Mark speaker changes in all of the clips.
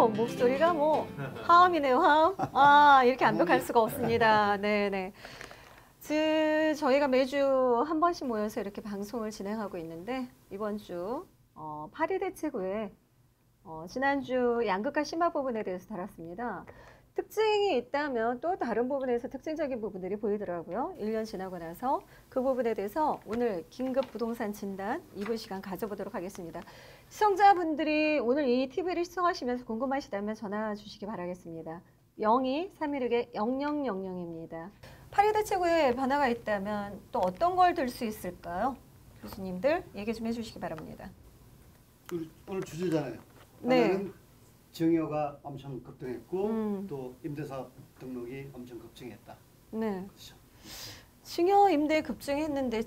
Speaker 1: 목소리가 뭐 화음이네요, 화음. 아, 이렇게 완벽할 수가 없습니다. 네네. 저희가 매주 한 번씩 모여서 이렇게 방송을 진행하고 있는데, 이번 주 8.2 대책후에 지난주 양극화 심화 부분에 대해서 다뤘습니다. 특징이 있다면 또 다른 부분에서 특징적인 부분들이 보이더라고요. 1년 지나고 나서 그 부분에 대해서 오늘 긴급 부동산 진단 2분 시간 가져보도록 하겠습니다. 시청자분들이 오늘 이 TV를 시청하시면서 궁금하시다면 전화 주시기 바라겠습니다. 02-316-0000입니다. 8.2 대책후에 변화가 있다면 또 어떤 걸 들 수 있을까요? 교수님들 얘기 좀 해주시기 바랍니다.
Speaker 2: 오늘 주제잖아요.
Speaker 1: 네.
Speaker 2: 하나는 증여가 엄청 급등했고 또 임대사업 등록이 엄청 급증했다.
Speaker 1: 네.
Speaker 2: 그렇죠.
Speaker 1: 증여 임대 급증했는데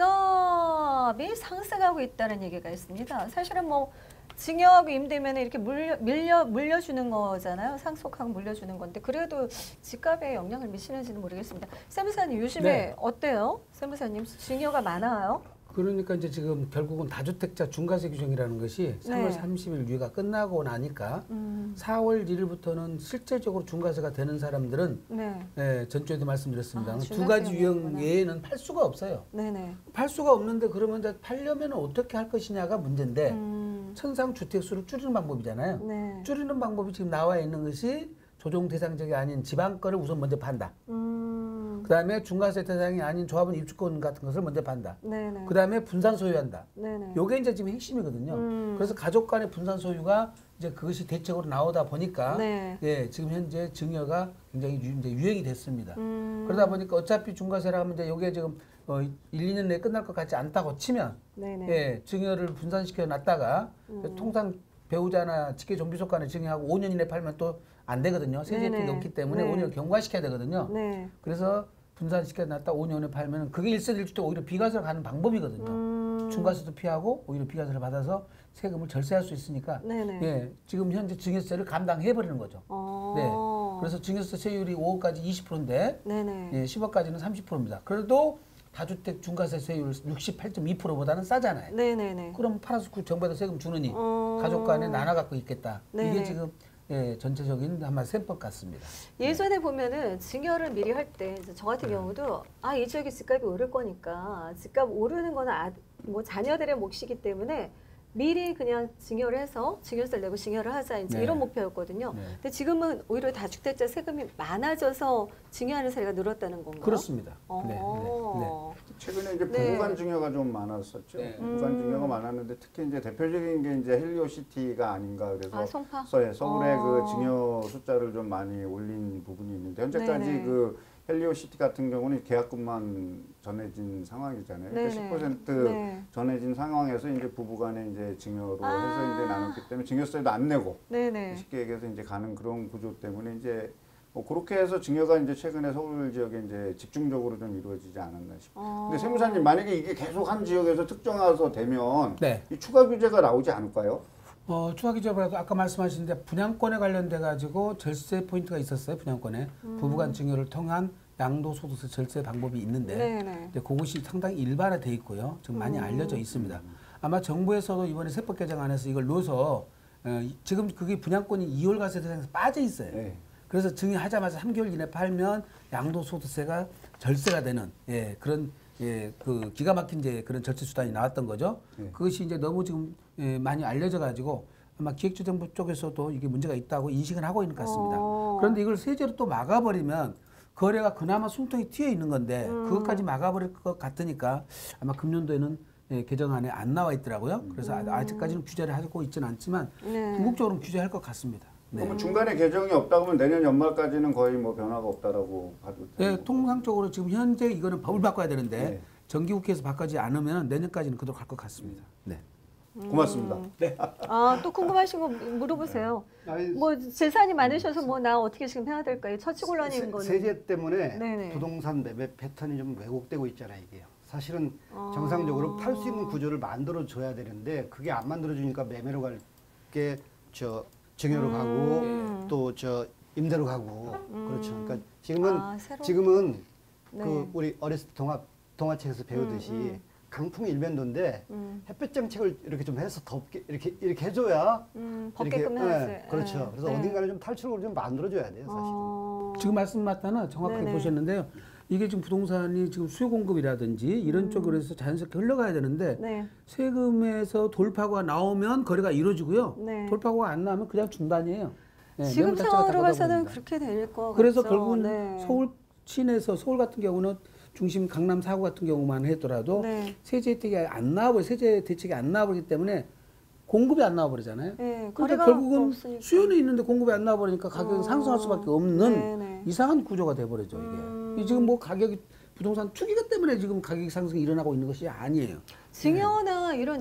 Speaker 1: 집값이 상승하고 있다는 얘기가 있습니다. 사실은 뭐 증여하고 임대면 이렇게 물려주는 거잖아요. 상속하고 물려주는 건데 그래도 집값에 영향을 미치는지는 모르겠습니다. 세무사님 요즘에
Speaker 3: 네.
Speaker 1: 어때요? 세무사님 증여가 많아요?
Speaker 3: 그러니까 이제 지금 결국은 다주택자 중과세 규정이라는 것이 3월 30일 유예가 끝나고 나니까 4월 1일부터는 실제적으로 중과세가 되는 사람들은 전주에도 말씀드렸습니다. 두 가지 유형 외에는 팔 수가 없어요.
Speaker 1: 네네.
Speaker 3: 팔 수가 없는데 그러면 이제 팔려면 어떻게 할 것이냐가 문제인데 천상 주택수를 줄이는 방법이잖아요.
Speaker 1: 네.
Speaker 3: 줄이는 방법이 지금 나와 있는 것이 조정 대상적이 아닌 지방 거를 우선 먼저 판다. 그다음에 중과세 대상이 아닌 조합원 입주권 같은 것을 먼저 판다.
Speaker 1: 네네.
Speaker 3: 그다음에 분산 소유한다.
Speaker 1: 네네.
Speaker 3: 요게 이제 지금 핵심이거든요. 그래서 가족 간의 분산 소유가 이제 그것이 대책으로 나오다 보니까 예, 지금 현재 증여가 굉장히 이제 유행이 됐습니다. 그러다 보니까 어차피 중과세라 하면 이제 요게 지금 1, 2년 내에 끝날 것 같지 않다고 치면 예, 증여를 분산시켜 놨다가 통상 배우자나 직계 좀비속 간에 증여하고 5년 이내 팔면 또 안 되거든요. 세제표가 없기 때문에 5년을 경과시켜야 되거든요. 그래서 분산시켜 놨다 5년에 팔면 그게 1세 1주택 오히려 비과세로 가는 방법이거든요. 중과세도 피하고 오히려 비과세를 받아서 세금을 절세할 수 있으니까 예, 지금 현재 증여세를 감당해 버리는 거죠. 네. 그래서 증여세 세율이 5억까지 20%인데 예, 10억까지는 30%입니다. 그래도 다주택 중과세 세율 68.2%보다는 싸잖아요. 그럼 팔아서 정부에다 세금 주느니 가족 간에 나눠 갖고 있겠다. 이게 지금 예, 전체적인 한마디 셈법 같습니다.
Speaker 1: 예전에 보면은 증여를 미리 할 때 저 같은 경우도 이 지역에 집값이 오를 거니까 집값 오르는 거는 뭐 자녀들의 몫이기 때문에 미리 그냥 증여를 해서 증여세를 내고 증여를 하자 이제 이런 목표였거든요. 근데 지금은 오히려 다주택자 세금이 많아져서 증여하는 사례가 늘었다는 건가요?
Speaker 3: 그렇습니다.
Speaker 4: 최근에 이제 부부간 증여가 좀 많았었죠. 부부간 증여가 많았는데 특히 이제 대표적인 게 이제 헬리오시티가 아닌가 그래서 서울의 그 증여 숫자를 좀 많이 올린 부분이 있는데 현재까지 그 헬리오시티 같은 경우는 계약금만 전해진 상황이잖아요. 그러니까 10% 전해진 상황에서 이제 부부간에 이제 증여로 해서 이제 나눴기 때문에 증여세도 안 내고 쉽게 얘기해서 이제 가는 그런 구조 때문에 이제 뭐 그렇게 해서 증여가 이제 최근에 서울 지역에 이제 집중적으로 좀 이루어지지 않았나 싶어요. 근데 세무사님 만약에 이게 계속 한 지역에서 특정화서 되면 이 추가 규제가 나오지 않을까요?
Speaker 3: 추가 규제보다도 아까 말씀하신 데 분양권에 관련돼 가지고 절세 포인트가 있었어요. 분양권에 부부간 증여를 통한 양도소득세 절세 방법이 있는데 그것이 상당히 일반화돼 있고요. 지금 많이 알려져 있습니다. 아마 정부에서도 이번에 세법 개정안에서 이걸 넣어서 지금 그게 분양권이 2월 과세 대상에서 빠져 있어요. 그래서 증여하자마자 3개월 이내 팔면 양도소득세가 절세가 되는 그런 그 기가 막힌 이제 그런 절세 수단이 나왔던 거죠. 그것이 이제 너무 지금 많이 알려져 가지고 아마 기획재정부 쪽에서도 이게 문제가 있다고 인식은 하고 있는 것 같습니다. 그런데 이걸 세제로 또 막아버리면 거래가 그나마 숨통이 튀어 있는 건데 그것까지 막아버릴 것 같으니까 아마 금년도에는 개정안에 안 나와 있더라고요. 그래서 아직까지는 규제를 하고 있지는 않지만 궁극적으로는 규제할 것 같습니다.
Speaker 4: 그러면 중간에 개정이 없다고 하면 내년 연말까지는 거의 뭐 변화가 없다라고 봐도
Speaker 3: 돼요? 통상적으로 지금 현재 이거는 법을 바꿔야 되는데 정기국회에서 바꾸지 않으면 내년까지는 그대로 갈 것 같습니다.
Speaker 4: 고맙습니다.
Speaker 1: 또 궁금하신 거 물어보세요. 뭐 재산이 많으셔서 뭐 나 어떻게 지금 해야 될까요? 처치곤란인 거는
Speaker 2: 세제 때문에 부동산 매매 패턴이 좀 왜곡되고 있잖아요, 이게요. 사실은 정상적으로 팔 수 있는 구조를 만들어 줘야 되는데 그게 안 만들어 주니까 매매로 갈 게 증여로 가고 또 임대로 가고 그렇죠. 그러니까 지금은 그 우리 어렸을 때 동화책에서 배우듯이 강풍 일변도인데 햇볕 정책을 이렇게 좀 해서 덥게 이렇게 해줘야
Speaker 1: 덥게끔 해야지.
Speaker 2: 네, 그렇죠. 그래서 어딘가를 좀 탈출구를 좀 만들어줘야 돼요, 사실은.
Speaker 3: 지금 말씀 맞다나 정확하게
Speaker 1: 네네.
Speaker 3: 보셨는데요. 이게 지금 부동산이 지금 수요 공급이라든지 이런 쪽으로 해서 자연스럽게 흘러가야 되는데
Speaker 1: 네.
Speaker 3: 세금에서 돌파구가 나오면 거래가 이루어지고요.
Speaker 1: 네.
Speaker 3: 돌파구가 안 나오면 그냥 중단이에요. 네,
Speaker 1: 지금
Speaker 3: 매물 자체가
Speaker 1: 상황으로
Speaker 3: 다
Speaker 1: 봐서는
Speaker 3: 걷어버립니다.
Speaker 1: 그렇게 될 것 같죠.
Speaker 3: 그래서 결국은
Speaker 1: 네.
Speaker 3: 서울 시내에서 서울 같은 경우는 중심 강남 4구 같은 경우만 하더라도
Speaker 1: 네.
Speaker 3: 세제 혜택이 안 나와버리 세제 대책이 안 나와버리기 때문에 공급이 안 나와버리잖아요.
Speaker 1: 네,
Speaker 3: 그러니까
Speaker 1: 거래가
Speaker 3: 결국은
Speaker 1: 없으니까.
Speaker 3: 수요는 있는데 공급이 안 나와버리니까 가격이 상승할 수밖에 없는
Speaker 1: 네네.
Speaker 3: 이상한 구조가 돼버리죠 이게. 이 지금 뭐 가격이 부동산 투기가 때문에 지금 가격 상승이 일어나고 있는 것이 아니에요.
Speaker 1: 증여나 이런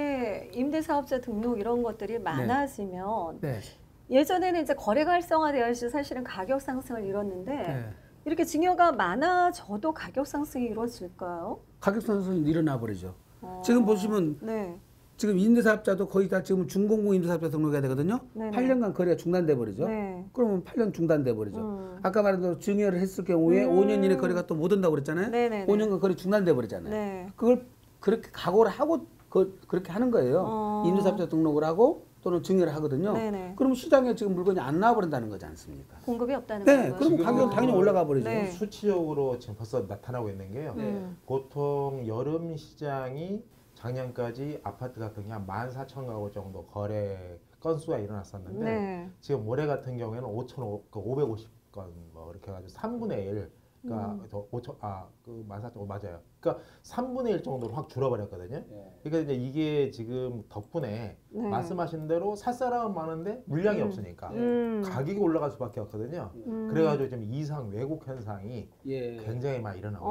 Speaker 1: 임대 사업자 등록 이런 것들이 많아지면
Speaker 3: 네.
Speaker 1: 예전에는 이제 거래가 활성화되어야지 사실은 가격 상승을 이뤘는데
Speaker 3: 네.
Speaker 1: 이렇게 증여가 많아져도 가격 상승이 이루어질까요?
Speaker 3: 가격 상승이 일어나 버리죠. 지금 보시면
Speaker 1: 네.
Speaker 3: 지금 임대사업자도 거의 다 지금 준공공 임대사업자 등록해야 되거든요.
Speaker 1: 네네.
Speaker 3: 8년간 거래가 중단돼 버리죠.
Speaker 1: 네.
Speaker 3: 그러면 8년 중단돼 버리죠. 아까 말한 대로 증여를 했을 경우에 5년 이내 거래가 또 못 온다고 그랬잖아요.
Speaker 1: 네네네.
Speaker 3: 5년간 거래 중단돼 버리잖아요.
Speaker 1: 네.
Speaker 3: 그걸 그렇게 각오를 하고 그렇게 하는 거예요. 임대사업자 등록을 하고 또는 증여를 하거든요.
Speaker 1: 네네.
Speaker 3: 그럼 시장에 지금 물건이 안 나와 버린다는 거지 않습니까?
Speaker 1: 공급이 없다는
Speaker 3: 네,
Speaker 1: 거고요.
Speaker 3: 그럼 가격은 당연히 올라가 버리죠.
Speaker 1: 네.
Speaker 5: 수치적으로 지금 벌써 나타나고 있는 게요. 보통 여름 시장이 작년까지 아파트 같은 게 한 14,000가구 정도 거래 건수가 일어났었는데
Speaker 1: 네.
Speaker 5: 지금 올해 같은 경우에는 550건 뭐 이렇게 해가지고 3분의 1. 그러니까 더 5천 그 14,000 맞아요. 그러니까 3분의 1 정도로 확 줄어버렸거든요. 그러니까 이제 이게 지금 덕분에
Speaker 1: 네.
Speaker 5: 말씀하신 대로 살 사람은 많은데 물량이 없으니까 가격이 올라갈 수밖에 없거든요. 그래가지고 좀 이상 왜곡 현상이 굉장히 많이 일어나고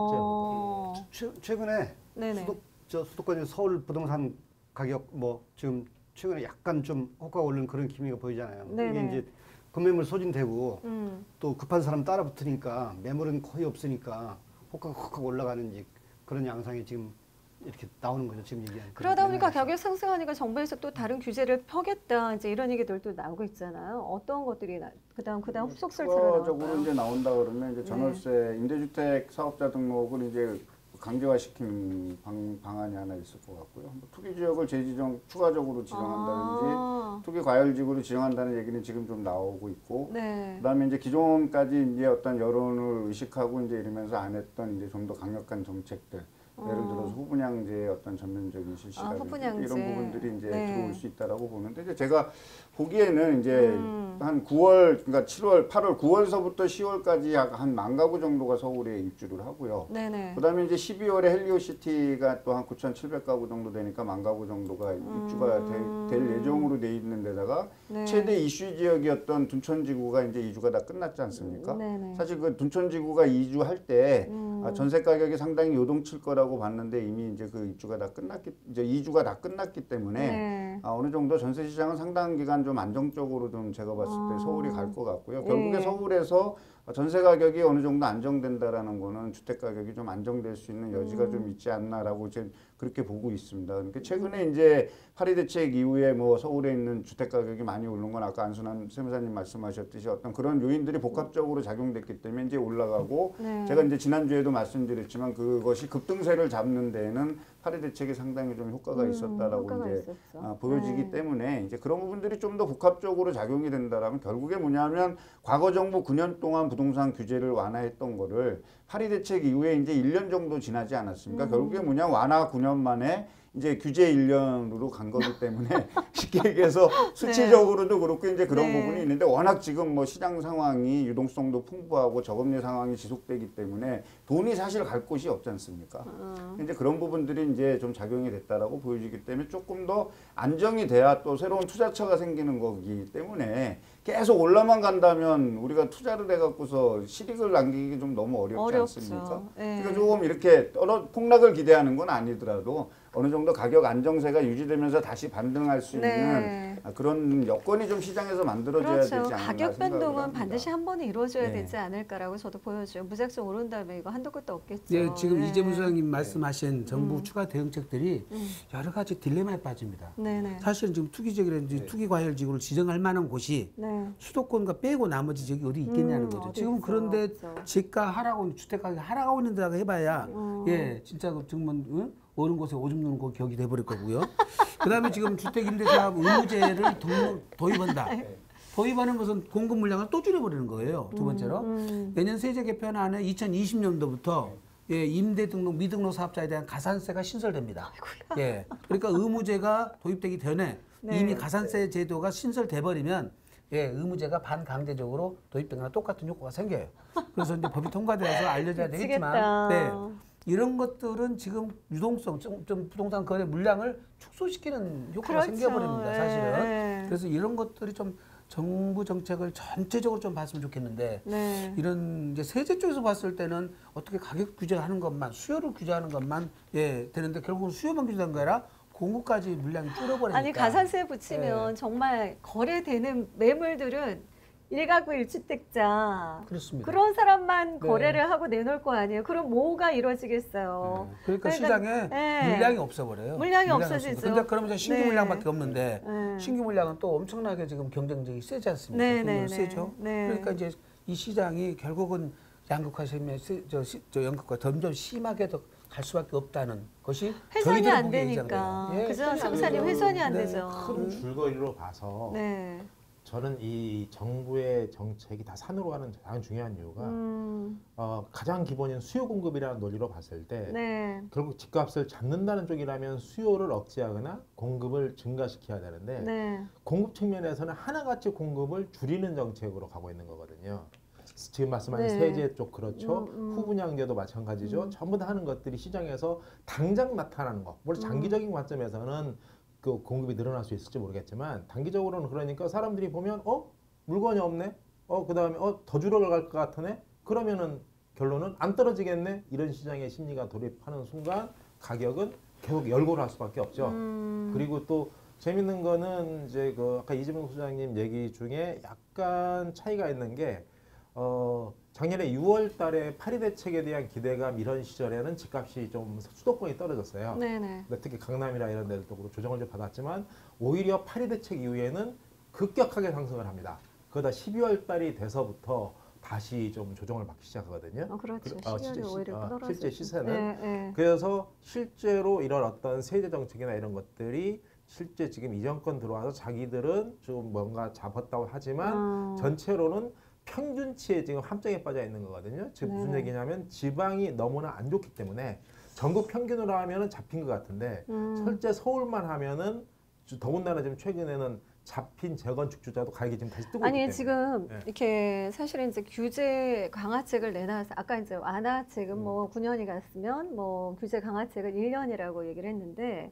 Speaker 5: 있어요. 실제로.
Speaker 2: 최근에
Speaker 1: 네네.
Speaker 2: 수도권 서울 부동산 가격 뭐 지금 최근에 약간 좀 호가가 오르는 그런 기미가 보이잖아요.
Speaker 1: 네네.
Speaker 2: 이게 이제 급매물 소진되고 또 급한 사람 따라 붙으니까 매물은 거의 없으니까 호가가 확 올라가는 이제 그런 양상이 지금 이렇게 나오는 거죠. 지금 얘기하는.
Speaker 1: 그러다 보니까 가격 상승하니까 정부에서 또 다른 규제를 펴겠다 이제 이런 얘기들도 나오고 있잖아요. 어떤 것들이 그다음 후속설처럼
Speaker 4: 추가적으로
Speaker 1: 나올까요?
Speaker 4: 이제 나온다 그러면 이제 전월세 임대주택 사업자 등록을 이제 강제화시킨 방안이 하나 있을 것 같고요. 뭐 투기 지역을 재지정 추가적으로 지정한다든지 투기 과열지구로 지정한다는 얘기는 지금 좀 나오고 있고,
Speaker 1: 네.
Speaker 4: 그다음에 이제 기존까지 이제 어떤 여론을 의식하고 이제 이러면서 안 했던 이제 좀 더 강력한 정책들. 예를 들어서 후분양제의 어떤 전면적인 실시라든지
Speaker 1: 후분양제.
Speaker 4: 이런 부분들이 이제
Speaker 1: 네.
Speaker 4: 들어올 수 있다라고 보는데 이제 제가 보기에는 이제 한 9월 그러니까 7월, 8월, 9월서부터 10월까지 약 한 10,000가구 정도가 서울에 입주를 하고요.
Speaker 1: 네네.
Speaker 4: 그다음에 이제 12월에 헬리오시티가 또 한 9,700가구 정도 되니까 10,000가구 정도가 입주가 될 예정으로 돼 있는 데다가
Speaker 1: 네.
Speaker 4: 최대 이슈 지역이었던 둔촌지구가 이제 이주가 다 끝났지 않습니까?
Speaker 1: 네네.
Speaker 4: 사실 그 둔촌지구가 이주할 때 전세 가격이 상당히 요동칠 거라고 봤는데 이미 이제 그 입주가 다 끝났기 이제 이주가 다 끝났기 때문에
Speaker 1: 네.
Speaker 4: 어느 정도 전세 시장은 상당 기간 좀 안정적으로 좀 제가 봤을 때 서울이 갈 것 같고요. 결국에 서울에서 전세 가격이 어느 정도 안정된다라는 거는 주택 가격이 좀 안정될 수 있는 여지가 좀 있지 않나라고 지금 그렇게 보고 있습니다. 그러니까 최근에 이제 파리 대책 이후에 뭐 서울에 있는 주택 가격이 많이 오른 건 아까 안순환 세무사님 말씀하셨듯이 어떤 그런 요인들이 복합적으로 작용됐기 때문에 이제 올라가고
Speaker 1: 네.
Speaker 4: 제가 이제 지난주에도 말씀드렸지만 그것이 급등세를 잡는 데에는 파리 대책이 상당히 좀 효과가 있었다라고
Speaker 1: 효과가
Speaker 4: 이제
Speaker 1: 있었죠.
Speaker 4: 보여지기
Speaker 1: 네.
Speaker 4: 때문에 이제 그런 부분들이 좀 더 복합적으로 작용이 된다라면 결국에 뭐냐면 과거 정부 9년 동안 부동산 규제를 완화했던 거를 파리 대책 이후에 이제 1년 정도 지나지 않았습니까? 결국에 뭐냐 완화 9년 만에 이제 규제 1년으로 간 거기 때문에 쉽게 얘기해서 수치적으로도 그렇고 이제 그런
Speaker 1: 네.
Speaker 4: 부분이 있는데 워낙 지금 뭐 시장 상황이 유동성도 풍부하고 저금리 상황이 지속되기 때문에 돈이 사실 갈 곳이 없지 않습니까? 이제 그런 부분들이 이제 좀 작용이 됐다라고 보여지기 때문에 조금 더 안정이 돼야 또 새로운 투자처가 생기는 거기 때문에 계속 올라만 간다면 우리가 투자를 해갖고서 실익을 남기기 좀 너무 어렵지 않습니까?
Speaker 1: 네.
Speaker 4: 그러니까 조금 이렇게 폭락을 기대하는 건 아니더라도 어느 정도 가격 안정세가 유지되면서 다시 반등할 수
Speaker 1: 네.
Speaker 4: 있는 그런 여건이 좀 시장에서 만들어져야
Speaker 1: 그렇죠.
Speaker 4: 되지 않나
Speaker 1: 가격
Speaker 4: 생각을
Speaker 1: 변동은
Speaker 4: 합니다.
Speaker 1: 반드시 한 번에 이루어져야
Speaker 3: 네.
Speaker 1: 되지 않을까라고 저도 보여줘요. 무작정 오른 다음에 이거 한도 끝도 없겠죠.
Speaker 3: 네, 지금
Speaker 1: 네.
Speaker 3: 이재문 소장님 말씀하신 정부 추가 대응책들이 여러 가지 딜레마에 빠집니다.
Speaker 1: 네네.
Speaker 3: 사실은 지금 투기지역이라든지 투기 과열 지구를 지정할 만한 곳이
Speaker 1: 네.
Speaker 3: 수도권과 빼고 나머지 지역이 어디 있겠냐는 거죠.
Speaker 1: 어디
Speaker 3: 지금
Speaker 1: 있어,
Speaker 3: 그런데
Speaker 1: 없죠.
Speaker 3: 집가 하락하고 주택 가격 하락하고 있는 데다가 해봐야 예 진짜 정말 어른 곳에 오줌 누는 거 격이 돼버릴 거고요. 그다음에 지금 주택임대사업 의무제를 도입한다. 도입하는 것은 공급 물량을 또 줄여버리는 거예요. 두 번째로 내년 세제 개편안에 2020년도부터 예, 임대 등록 미등록 사업자에 대한 가산세가 신설됩니다. 예, 그러니까 의무제가 도입되기 전에 네. 이미 가산세 제도가 신설돼 버리면 예, 의무제가 반강제적으로 도입된 거랑 똑같은 효과가 생겨요. 그래서 이제 법이 통과되어서 알려져야 되겠지만, 네, 이런 것들은 지금 유동성, 좀 부동산 거래 물량을 축소시키는 효과가 그렇죠. 생겨버립니다, 사실은. 그래서 이런 것들이 좀 정부 정책을 전체적으로 좀 봤으면 좋겠는데, 네. 이런 이제 세제 쪽에서 봤을 때는 어떻게 가격 규제하는 것만, 수요를 규제하는 것만 예, 되는데 결국은 수요만 규제된 거 아니라 공급까지 물량이 줄어버리니까.
Speaker 1: 아니 가산세 붙이면 네. 정말 거래되는 매물들은 1가구 1주택자
Speaker 3: 그렇습니다.
Speaker 1: 그런 사람만 네. 거래를 하고 내놓을 거 아니에요. 그럼 뭐가 이루어지겠어요.
Speaker 3: 네. 그러니까 시장에
Speaker 1: 네.
Speaker 3: 물량이 없어버려요.
Speaker 1: 물량이 없어지죠.
Speaker 3: 근데 그러면 신규 네. 물량밖에 없는데 신규 물량은 또 엄청나게 지금 경쟁력이 세지 않습니까? 네. 세죠. 네. 그러니까 이제 이 시장이 결국은 양극화심에 양극화 점점 심하게 더 갈 수밖에 없다는 것이
Speaker 1: 회전이 안 되니까.
Speaker 3: 예,
Speaker 1: 그죠? 상사님 회전이 안 되죠.
Speaker 5: 큰 줄거리로 봐서 네. 저는 이 정부의 정책이 다 산으로 가는 가장 중요한 이유가 가장 기본인 수요 공급이라는 논리로 봤을 때 네. 결국 집값을 잡는다는 쪽이라면 수요를 억제하거나 공급을 증가시켜야 되는데 네. 공급 측면에서는 하나같이 공급을 줄이는 정책으로 가고 있는 거거든요. 지금 말씀하신 네. 세제 쪽 그렇죠. 후분양제도 마찬가지죠. 전부 다 하는 것들이 시장에서 당장 나타나는 거. 물론 장기적인 관점에서는 그 공급이 늘어날 수 있을지 모르겠지만 단기적으로는 그러니까 사람들이 보면 물건이 없네. 그다음에 더 줄어갈 것 같으네. 그러면은 결론은 안 떨어지겠네. 이런 시장의 심리가 돌입하는 순간 가격은 계속 열고를 할 수밖에 없죠. 그리고 또 재밌는 거는 이제 그 아까 이재명 소장님 얘기 중에 약간 차이가 있는 게 작년에 6월 달에 파리 대책에 대한 기대감 이런 시절에는 집값이 좀 수도권이 떨어졌어요. 네네. 특히 강남이나 이런 데도 조정을 좀 받았지만 오히려 파리 대책 이후에는 급격하게 상승을 합니다. 그러다 12월 달이 돼서부터 다시 좀 조정을 받기 시작하거든요.
Speaker 1: 그렇죠. 12월에 오히려 떨어지죠.
Speaker 5: 실제 시세는. 네. 그래서 실제로 이런 어떤 세제 정책이나 이런 것들이 실제 지금 이 정권 들어와서 자기들은 좀 뭔가 잡았다고 하지만 전체로는 평균치에 지금 함정에 빠져 있는 거거든요. 지금 무슨 얘기냐면 지방이 너무나 안 좋기 때문에 전국 평균으로 하면은 잡힌 것 같은데 실제 서울만 하면은 더군다나 지금 최근에는 잡힌 재건축주자도 가격이 지금 다시 뜨고 있기 때문에.
Speaker 1: 아니 지금 네. 이렇게 사실은 이제 규제 강화책을 내놔서 아까 이제 완화책은 뭐 9년이 갔으면 뭐 규제 강화책을 1년이라고 얘기를 했는데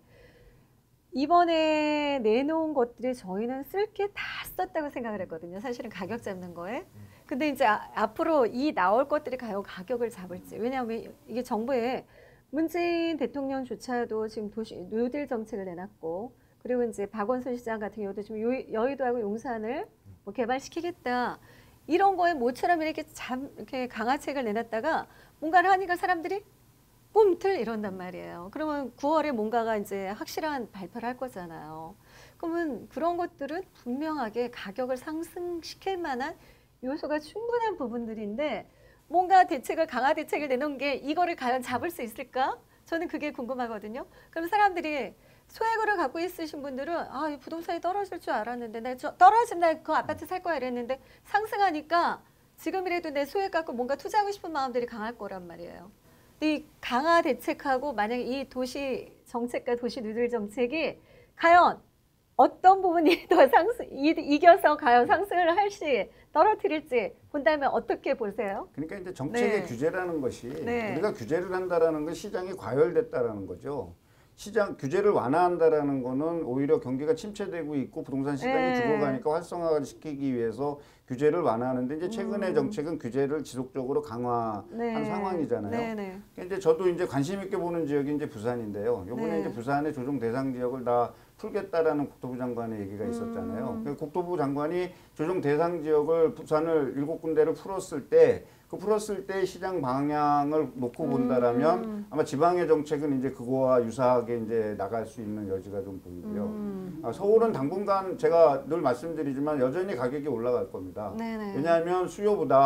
Speaker 1: 이번에 내놓은 것들이 저희는 쓸 게 다 썼다고 생각을 했거든요. 사실은 가격 잡는 거에. 근데 이제 앞으로 이 나올 것들이 과연 가격을 잡을지. 왜냐하면 이게 정부의 문재인 대통령조차도 지금 도시 뉴딜 정책을 내놨고 그리고 이제 박원순 시장 같은 경우도 지금 여의도하고 용산을 뭐 개발시키겠다. 이런 거에 모처럼 이렇게 강화책을 내놨다가 뭔가를 하니까 사람들이 꿈틀 이런단 말이에요. 그러면 9월에 뭔가가 이제 확실한 발표를 할 거잖아요. 그러면 그런 것들은 분명하게 가격을 상승시킬 만한 요소가 충분한 부분들인데 뭔가 강화 대책을 내놓은 게 이거를 과연 잡을 수 있을까? 저는 그게 궁금하거든요. 그럼 사람들이 소액으로 갖고 있으신 분들은 이 부동산이 떨어질 줄 알았는데 떨어지면 나 그 아파트 살 거야 이랬는데 상승하니까 지금이라도 내 소액 갖고 뭔가 투자하고 싶은 마음들이 강할 거란 말이에요. 이 강화 대책하고 만약에 이 도시 정책과 도시 뉴딜 정책이 과연 어떤 부분이 더 이겨서 과연 상승을 할지 떨어뜨릴지 본다면 어떻게 보세요?
Speaker 4: 그러니까 이제 정책의 규제라는 것이 우리가 규제를 한다라는 건 시장이 과열됐다라는 거죠. 시장 규제를 완화한다라는 거는 오히려 경기가 침체되고 있고 부동산 시장이 죽어가니까 활성화시키기 위해서 규제를 완화하는데 이제 최근의 정책은 규제를 지속적으로 강화한 상황이잖아요. 그러니까 이제 저도 이제 관심 있게 보는 지역이 이제 부산인데요. 이번에 이제 부산의 조정 대상 지역을 다 풀겠다라는 국토부 장관의 얘기가 있었잖아요. 국토부 장관이 조정 대상 지역을 부산을 7군데를 풀었을 때 시장 방향을 놓고 본다라면 아마 지방의 정책은 이제 그거와 유사하게 이제 나갈 수 있는 여지가 좀 보이고요. 서울은 당분간 제가 늘 말씀드리지만 여전히 가격이 올라갈 겁니다. 왜냐하면 수요보다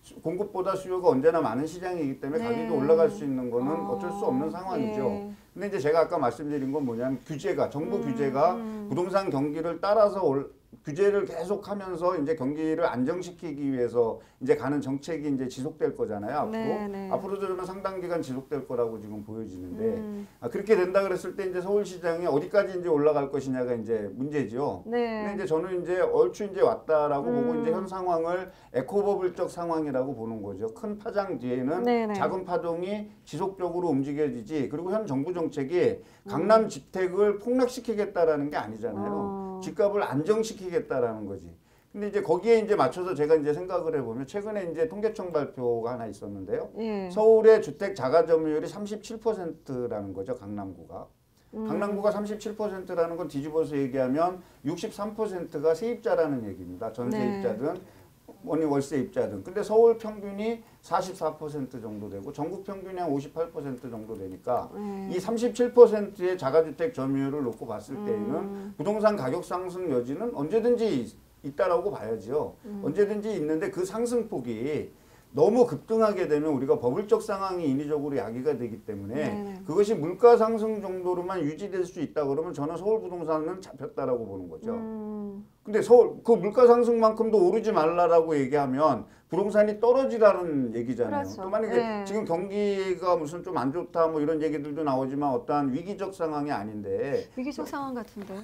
Speaker 4: 공급보다 수요가 언제나 많은 시장이기 때문에
Speaker 1: 네.
Speaker 4: 가격이 올라갈 수 있는 거는 어쩔 수 없는 상황이죠.
Speaker 1: 예.
Speaker 4: 근데 이제 제가 아까 말씀드린 건 뭐냐면 규제가 정부 규제가 부동산 경기를 따라서 규제를 계속하면서 이제 경기를 안정시키기 위해서 이제 가는 정책이 이제 지속될 거잖아요. 앞으로
Speaker 1: 네.
Speaker 4: 앞으로도 그러면 상당 기간 지속될 거라고 지금 보여지는데 그렇게 된다 그랬을 때 이제 서울시장이 어디까지 이제 올라갈 것이냐가 이제 문제죠.
Speaker 1: 네.
Speaker 4: 근데 이제 저는 이제 얼추 이제 왔다라고 보고 이제 현 상황을 에코버블적 상황이라고 보는 거죠. 큰 파장 뒤에는
Speaker 1: 네네.
Speaker 4: 작은 파동이 지속적으로 움직여지지. 그리고 현 정부 정책이 강남 집택을 폭락시키겠다라는 게 아니잖아요. 집값을 안정시키겠다라는 거지. 근데 이제 거기에 이제 맞춰서 제가 이제 생각을 해보면 최근에 이제 통계청 발표가 하나 있었는데요.
Speaker 1: 예.
Speaker 4: 서울의 주택 자가 점유율이 37%라는 거죠. 강남구가. 강남구가 37%라는 건 뒤집어서 얘기하면 63%가 세입자라는 얘기입니다. 전세입자든 월세입자든. 근데 서울 평균이 44% 정도 되고 전국 평균이 한 58% 정도 되니까 이 37%의 자가주택 점유율을 놓고 봤을 때에는 부동산 가격 상승 여지는 언제든지 있다라고 봐야죠. 언제든지 있는데 그 상승폭이 너무 급등하게 되면 우리가 버블적 상황이 인위적으로 야기가 되기 때문에 그것이 물가 상승 정도로만 유지될 수 있다 그러면 저는 서울 부동산은 잡혔다라고 보는 거죠. 근데 서울 그 물가 상승만큼도 오르지 말라라고 얘기하면 부동산이 떨어지라는 얘기잖아요.
Speaker 1: 그렇죠.
Speaker 4: 또 만약에
Speaker 1: 네.
Speaker 4: 지금 경기가 무슨 좀 안 좋다 뭐 이런 얘기들도 나오지만 어떠한 위기적 상황이 아닌데
Speaker 1: 위기적 상황 같은데.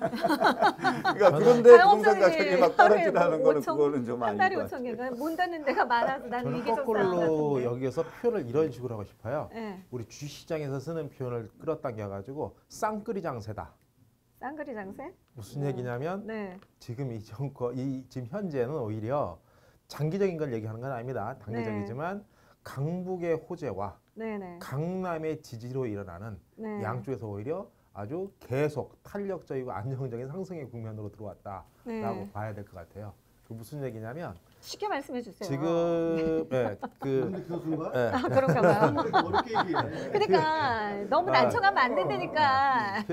Speaker 4: 그러니까 그런데 부동산 가격이 막 떨어지라는 거는 그거는 좀
Speaker 1: 한
Speaker 4: 아닌
Speaker 1: 달에
Speaker 4: 것 같아요.
Speaker 1: 5천 개가 못 닫는 데가 많아서 난
Speaker 5: 저는
Speaker 1: 위기적 상황
Speaker 5: 거꾸로
Speaker 1: 같은데.
Speaker 5: 여기에서 표현을 이런 식으로 하고 싶어요.
Speaker 1: 네.
Speaker 5: 우리 주시장에서 쓰는 표현을 끌어당겨가지고 쌍끌이 장세다.
Speaker 1: 쌍거리 장세?
Speaker 5: 무슨 얘기냐면
Speaker 1: 네.
Speaker 5: 지금 지금 현재는 오히려 장기적인 걸 얘기하는 건 아닙니다. 단기적이지만 강북의 호재와
Speaker 1: 네네.
Speaker 5: 강남의 지지로 일어나는
Speaker 1: 네.
Speaker 5: 양쪽에서 오히려 아주 계속 탄력적이고 안정적인 상승의 국면으로 들어왔다라고
Speaker 1: 네.
Speaker 5: 봐야 될 것 같아요. 그 무슨 얘기냐면
Speaker 1: 쉽게 말씀해 주세요.
Speaker 5: 지금
Speaker 2: 그런데 교수가
Speaker 1: 아, 그런가 봐요.
Speaker 2: 어렵게 얘기해.
Speaker 1: 그러니까 너무 난처하면 안 된다니까.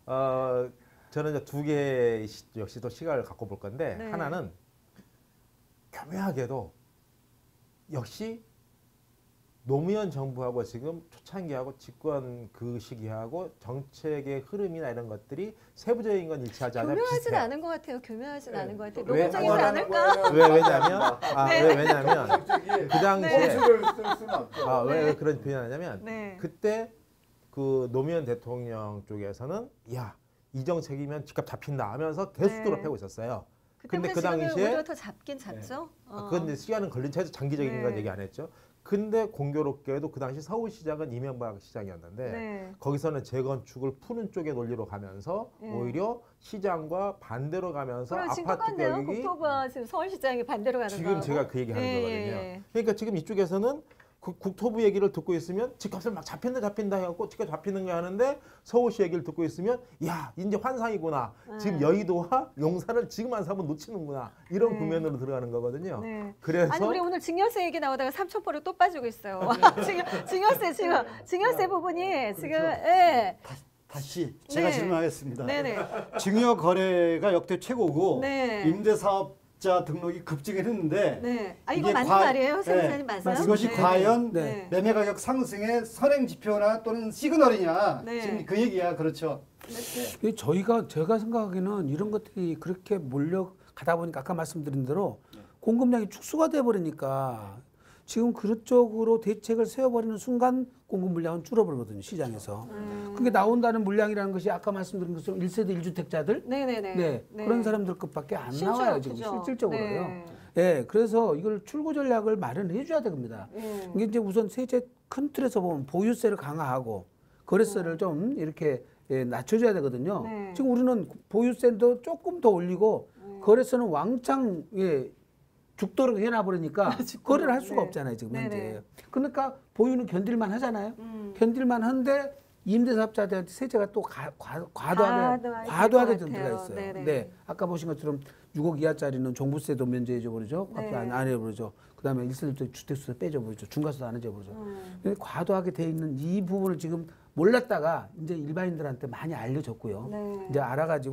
Speaker 5: 저는 이제 두 개 역시 또 시각을 갖고 볼 건데
Speaker 1: 네.
Speaker 5: 하나는 교묘하게도 역시 노무현 정부하고 지금 초창기하고 집권 그 시기하고 정책의 흐름이나 이런 것들이 세부적인 건 일치하지 않아
Speaker 1: 교묘하진
Speaker 5: 비슷해요.
Speaker 1: 않은 것 같아요. 교묘하진 않은 것 같아요.
Speaker 5: 왜?
Speaker 1: 노골적이지 않을까?
Speaker 5: 왜냐면 그 당시에
Speaker 4: 호수를 쓸 수는 없죠.
Speaker 5: 왜 그런 표현하냐면
Speaker 1: 네.
Speaker 5: 그때 그 노무현 대통령 쪽에서는 야, 이 정책이면 집값 잡힌다 하면서 계속적으로
Speaker 1: 네.
Speaker 5: 패고 있었어요.
Speaker 1: 근데 그 당시에 오히려 더 잡긴 잡죠.
Speaker 5: 그건 이제 시간은 걸린 차에서 장기적인
Speaker 1: 네.
Speaker 5: 건 얘기 안 했죠. 근데 공교롭게도 그 당시 서울시장은 이명박 시장이었는데
Speaker 1: 네.
Speaker 5: 거기서는 재건축을 푸는 쪽의 논리로 가면서 오히려 시장과 반대로 가면서
Speaker 1: 그럼 지금
Speaker 5: 아파트
Speaker 1: 똑같네요.
Speaker 5: 가격이
Speaker 1: 국토부와 지금 서울시장이 반대로 가는
Speaker 5: 지금
Speaker 1: 거하고.
Speaker 5: 제가 그 얘기 하는
Speaker 1: 예,
Speaker 5: 거거든요.
Speaker 1: 예.
Speaker 5: 그러니까 지금 이쪽에서는 그 국토부 얘기를 듣고 있으면 집값을 막 잡힌다 해갖고 집값 잡히는 거 하는데 서울시 얘기를 듣고 있으면 야 이제 환상이구나. 지금 여의도와 용산을 지금 안 사면 놓치는구나. 이런 국면으로 들어가는 거거든요.
Speaker 1: 네.
Speaker 5: 그래서
Speaker 1: 아니 우리 오늘 증여세 얘기 나오다가 삼천포로 또 빠지고 있어요. 증여세 부분이 지금 예.
Speaker 2: 다시 제가
Speaker 1: 네.
Speaker 2: 질문하겠습니다.
Speaker 1: 네네.
Speaker 2: 증여 거래가 역대 최고고
Speaker 1: 네.
Speaker 2: 임대사업자 등록이 급증을 했는데
Speaker 1: 네. 아 이거
Speaker 2: 이게
Speaker 1: 맞는
Speaker 2: 과-
Speaker 1: 말이에요, 세무사님 맞아요?
Speaker 2: 이것이
Speaker 1: 네.
Speaker 2: 과연
Speaker 1: 네.
Speaker 2: 매매 가격 상승의 선행 지표나 또는 시그널이냐
Speaker 1: 네.
Speaker 2: 지금 그 얘기야. 그렇죠.
Speaker 3: 제가 생각하기에는 이런 것들이 그렇게 몰려가다 보니까 아까 말씀드린 대로 공급량이 축소가 돼 버리니까 지금 그쪽으로 대책을 세워버리는 순간 공급 물량은 줄어버리거든요, 시장에서. 그게 나온다는 물량이라는 것이 아까 말씀드린 것처럼 1세대 1주택자들
Speaker 1: 네네네.
Speaker 3: 네, 그런 사람들 것밖에 안 나와요, 지금
Speaker 1: 그죠?
Speaker 3: 실질적으로요.
Speaker 1: 네.
Speaker 3: 예, 그래서 이걸 출구 전략을 마련해 줘야 됩니다. 이게 이제 우선 세제 큰 틀에서 보면 보유세를 강화하고 거래세를 좀 이렇게 낮춰줘야 되거든요.
Speaker 1: 네.
Speaker 3: 지금 우리는 보유세도 조금 더 올리고 거래세는 왕창 죽도록 해놔버리니까 거래를 할 수가
Speaker 1: 네.
Speaker 3: 없잖아요, 지금
Speaker 1: 네네.
Speaker 3: 현재. 그러니까 보유는 견딜만 하잖아요. 견딜만 한데 임대사업자들한테 세제가 또 과도하게 든 데가 있어요.
Speaker 1: 네네.
Speaker 3: 네, 아까 보신 것처럼 6억 이하짜리는 종부세도 면제해줘 버리죠.
Speaker 1: 네.
Speaker 3: 안 해버리죠. 그다음에 1세대 주택수도 빼줘버리죠. 중과세도 안 해줘버리죠. 근데 과도하게 돼 있는 이 부분을 지금 몰랐다가 이제 일반인들한테 많이 알려졌고요.
Speaker 1: 네.
Speaker 3: 이제 알아가지고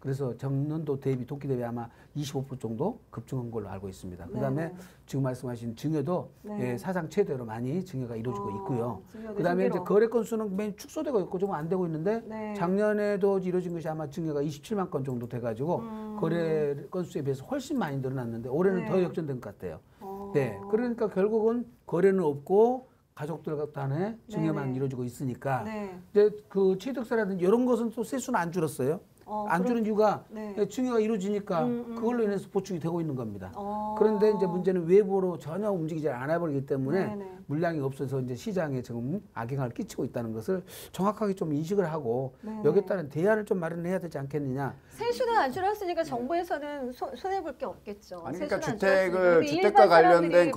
Speaker 3: 그래서 전년도 대비 동기 대비 아마 25% 정도 급증한 걸로 알고 있습니다. 그다음에 지금 말씀하신 증여도 예, 사상 최대로 많이 증여가 이루어지고 있고요. 그다음에 이제 거래 건수는 매일 축소되고 있고 좀 안 되고 있는데 작년에도 이루어진 것이 아마 증여가 27만 건 정도 돼가지고 거래 건수에 비해서 훨씬 많이 늘어났는데 올해는 더 역전된 것 같아요. 네, 그러니까 결국은 거래는 없고 가족들 간에 증여만 이루어지고 있으니까 이제 그 취득세라든지 이런 것은 또 세수는 안 줄었어요. 안 주는 이유가 증여가 이루어지니까 그걸로 인해서 보충이 되고 있는 겁니다. 그런데 이제 문제는 외부로 전혀 움직이지 않아버리기 때문에 물량이 없어서 이제 시장에 지금 악영향을 끼치고 있다는 것을 정확하게 좀 인식을 하고 여기에 따른 대안을 좀 마련해야 되지 않겠느냐.
Speaker 1: 세수는 안 줄었으니까 정부에서는 손해 볼 게 없겠죠.
Speaker 4: 아니, 그러니까 주택과 관련된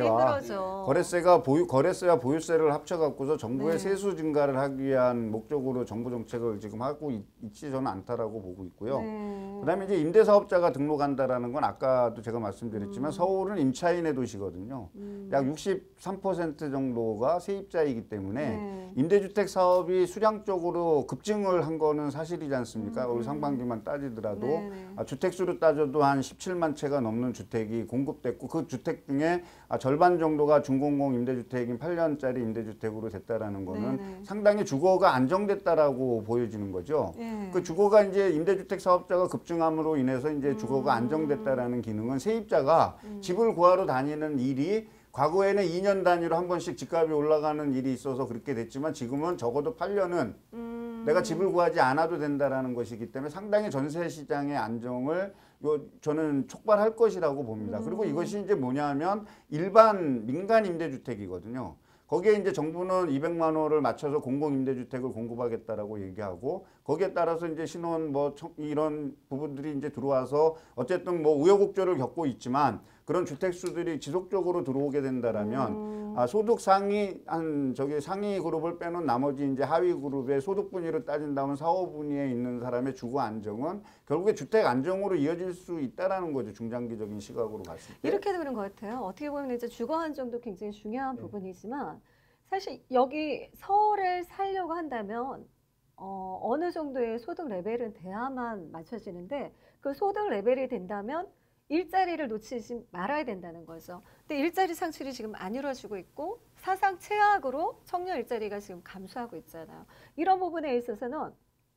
Speaker 4: 거래세가 거래세와 보유세를 합쳐갖고서 정부의 세수 증가를 하기 위한 목적으로 정부 정책을 지금 하고 있지 저는 않다라고 보고 있고요. 그다음에 이제 임대사업자가 등록한다라는 건 아까도 제가 말씀드렸지만 서울은 임차인의 도시거든요. 약 63% 정도가 세입자이기 때문에 임대주택 사업이 수량적으로 급증을 한 거는 사실이지 않습니까? 올 상반기만 따지더라도 주택수로 따져도 한 17만 채가 넘는 주택이 공급됐고 그 주택 중에 절반 정도가 준공공 임대주택인 8년짜리 임대주택으로 됐다라는 거는 상당히 주거가 안정됐다라고 보여지는 거죠. 그 주거가 이제 임대주택 사업자가 급증함으로 인해서 이제 주거가 안정됐다라는 기능은 세입자가 집을 구하러 다니는 일이 과거에는 2년 단위로 한 번씩 집값이 올라가는 일이 있어서 그렇게 됐지만 지금은 적어도 8년은 내가 집을 구하지 않아도 된다라는 것이기 때문에 상당히 전세 시장의 안정을 저는 촉발할 것이라고 봅니다. 그리고 이것이 이제 뭐냐면 일반 민간 임대주택이거든요. 거기에 이제 정부는 200만 원을 맞춰서 공공임대주택을 공급하겠다라고 얘기하고 거기에 따라서 이제 신혼 뭐 이런 부분들이 이제 들어와서 어쨌든 뭐 우여곡절을 겪고 있지만 그런 주택수들이 지속적으로 들어오게 된다라면 소득 상위 상위 그룹을 빼놓은 나머지 이제 하위 그룹의 소득 분위로 따진다면 4, 5분위에 있는 사람의 주거 안정은 결국에 주택 안정으로 이어질 수 있다라는 거죠. 중장기적인 시각으로 봤을 때.
Speaker 1: 이렇게 되는 것 같아요. 어떻게 보면 이제 주거 안정도 굉장히 중요한 부분이지만 사실 여기 서울에 살려고 한다면 어느 정도의 소득 레벨은 돼야만 맞춰지는데 그 소득 레벨이 된다면 일자리를 놓치지 말아야 된다는 거죠. 근데 일자리 창출이 지금 안 이루어지고 있고 사상 최악으로 청년 일자리가 지금 감소하고 있잖아요. 이런 부분에 있어서는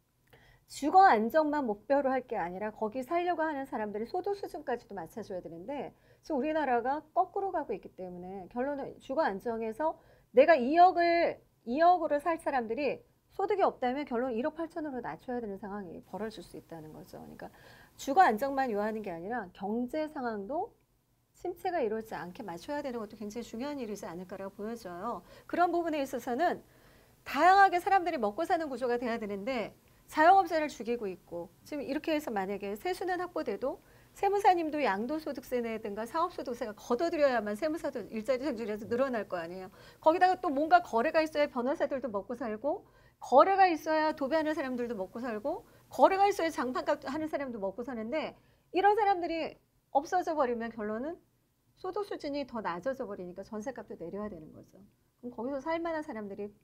Speaker 1: 주거 안정만 목표로 할 게 아니라 거기 살려고 하는 사람들이 소득 수준까지도 맞춰줘야 되는데 지금 우리나라가 거꾸로 가고 있기 때문에 결론은 주거 안정에서 내가 2억으로 살 사람들이 소득이 없다면 결론 1억 8천으로 낮춰야 되는 상황이 벌어질 수 있다는 거죠. 그러니까 주거 안정만 요하는 게 아니라 경제 상황도 침체가 이루어지지 않게 맞춰야 되는 것도 굉장히 중요한 일이지 않을까라고 보여져요. 그런 부분에 있어서는 다양하게 사람들이 먹고 사는 구조가 돼야 되는데 자영업자를 죽이고 있고 지금 이렇게 해서 만약에 세수는 확보돼도 세무사님도 양도소득세 내든가 사업소득세가 걷어들여야만 세무사도 일자리 창출에서 늘어날 거 아니에요. 거기다가 또 뭔가 거래가 있어야 변호사들도 먹고 살고 거래가 있어야 도배하는 사람들도 먹고 살고 거래가 있어야 장판값 하는 사람도 먹고 사는데 이런 사람들이 없어져 버리면 결론은 소득 수준이 더 낮아져 버리니까 전세값도 내려야 되는 거죠. 그럼 거기서 살만한 사람들이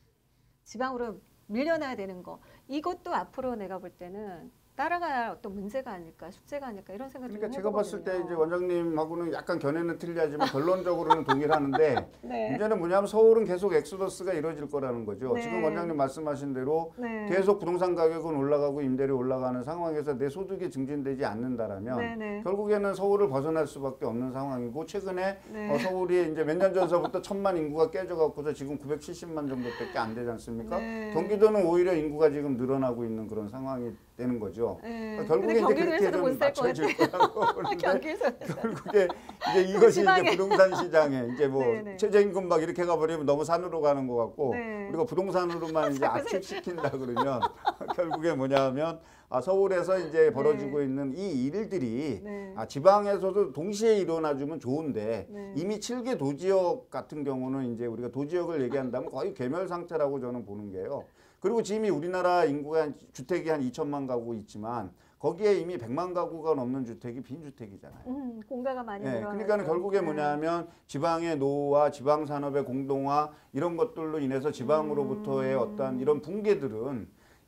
Speaker 1: 지방으로 밀려나야 되는 거. 이것도 앞으로 내가 볼 때는 따라갈 어떤 문제가 아닐까, 숙제가 아닐까 이런 생각이
Speaker 4: 그러니까 제가 봤을 때 이제 원장님하고는 약간 견해는 틀리지만 결론적으로는 동일하는데 문제는 뭐냐면 서울은 계속 엑소더스가 이루어질 거라는 거죠. 지금 원장님 말씀하신 대로 계속 부동산 가격은 올라가고 임대료 올라가는 상황에서 내 소득이 증진되지 않는다라면 결국에는 서울을 벗어날 수밖에 없는 상황이고 최근에 서울이 이제 몇 년 전서부터 1000만 인구가 깨져갖고서 지금 970만 정도밖에 안 되지 않습니까? 경기도는 오히려 인구가 지금 늘어나고 있는 그런 상황이 되는 거죠. 결국에 이제 그렇게 좀 맞춰질 거라고 보는데 결국에 이제 이것이 이제 부동산 시장에 이제 뭐 최저임금 막 이렇게 가버리면 너무 산으로 가는 것 같고 우리가 부동산으로만 이제 압축시킨다 그러면 결국에 뭐냐면 서울에서 이제 벌어지고 있는 이 일들이 지방에서도 동시에 일어나주면 좋은데 이미 7개 도지역 같은 경우는 이제 우리가 도지역을 얘기한다면 거의 괴멸 상태라고 저는 보는 게요. 그리고 지금 우리나라 인구가 주택이 한 2천만 가구 있지만 거기에 이미 100만 가구가 넘는 주택이 빈주택이잖아요.
Speaker 1: 공가가 많이 늘어나서.
Speaker 4: 그러니까 결국에 뭐냐면 지방의 노후와 지방 산업의 공동화 이런 것들로 인해서 지방으로부터의 어떤 이런 붕괴들은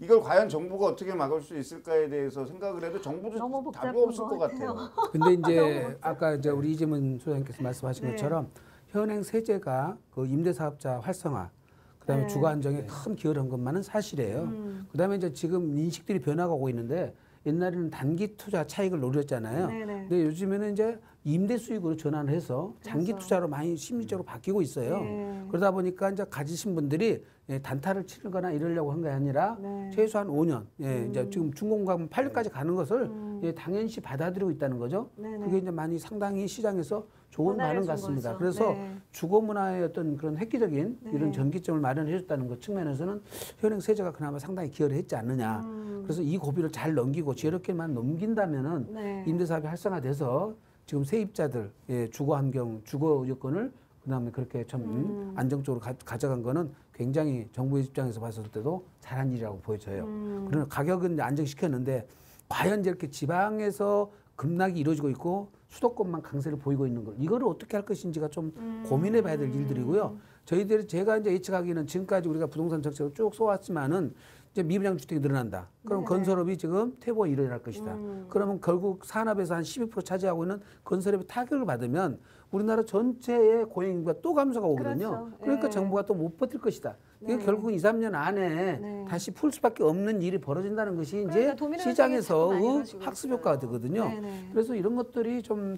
Speaker 4: 이걸 과연 정부가 어떻게 막을 수 있을까에 대해서 생각을 해도 정부도 답이 없을 것 같아요.
Speaker 3: 근데 이제 아까 이제 우리 이재문 소장님께서 말씀하신 것처럼 현행 세제가 그 임대사업자 활성화, 그다음에 주거 안정에 큰 기여를 한 것만은 사실이에요. 그다음에 이제 지금 인식들이 변화가 오고 있는데 옛날에는 단기 투자 차익을 노렸잖아요. 근데 요즘에는 이제 임대 수익으로 전환을 해서 장기 투자로 많이 심리적으로 바뀌고 있어요. 그러다 보니까 이제 가지신 분들이 단타를 치거나 이러려고 한 게 아니라 최소한 5년, 이제 지금 준공가면 8년까지 가는 것을 당연시 받아들이고 있다는 거죠. 그게 이제 많이 상당히 시장에서 좋은 반응 같습니다. 그래서 주거 문화의 어떤 그런 획기적인 이런 전기점을 마련해 줬다는 것 측면에서는 현행 세제가 그나마 상당히 기여를 했지 않느냐. 그래서 이 고비를 잘 넘기고 지혜롭게만 넘긴다면은 임대사업이 활성화돼서 지금 세입자들 주거 환경, 주거 여건을 그다음에 그렇게 좀 안정적으로 가져간 거는 굉장히 정부의 입장에서 봤을 때도 잘한 일이라고 보여져요. 그러나 가격은 안정시켰는데 과연 이렇게 지방에서 급락이 이루어지고 있고 수도권만 강세를 보이고 있는 걸 이거를 어떻게 할 것인지가 좀 고민해봐야 될 일들이고요. 제가 이제 예측하기는 지금까지 우리가 부동산 정책을 쭉 써왔지만은 이제 미분양 주택이 늘어난다. 그럼 건설업이 지금 퇴보가 일어날 것이다. 그러면 결국 산업에서 한 12% 차지하고 있는 건설업이 타격을 받으면 우리나라 전체의 고용인구가 또 감소가 오거든요. 그러니까 정부가 또 못 버틸 것이다. 이게 결국 2, 3년 안에 다시 풀 수밖에 없는 일이 벌어진다는 것이 이제 시장에서의 학습 효과가 되거든요. 그래서 이런 것들이 좀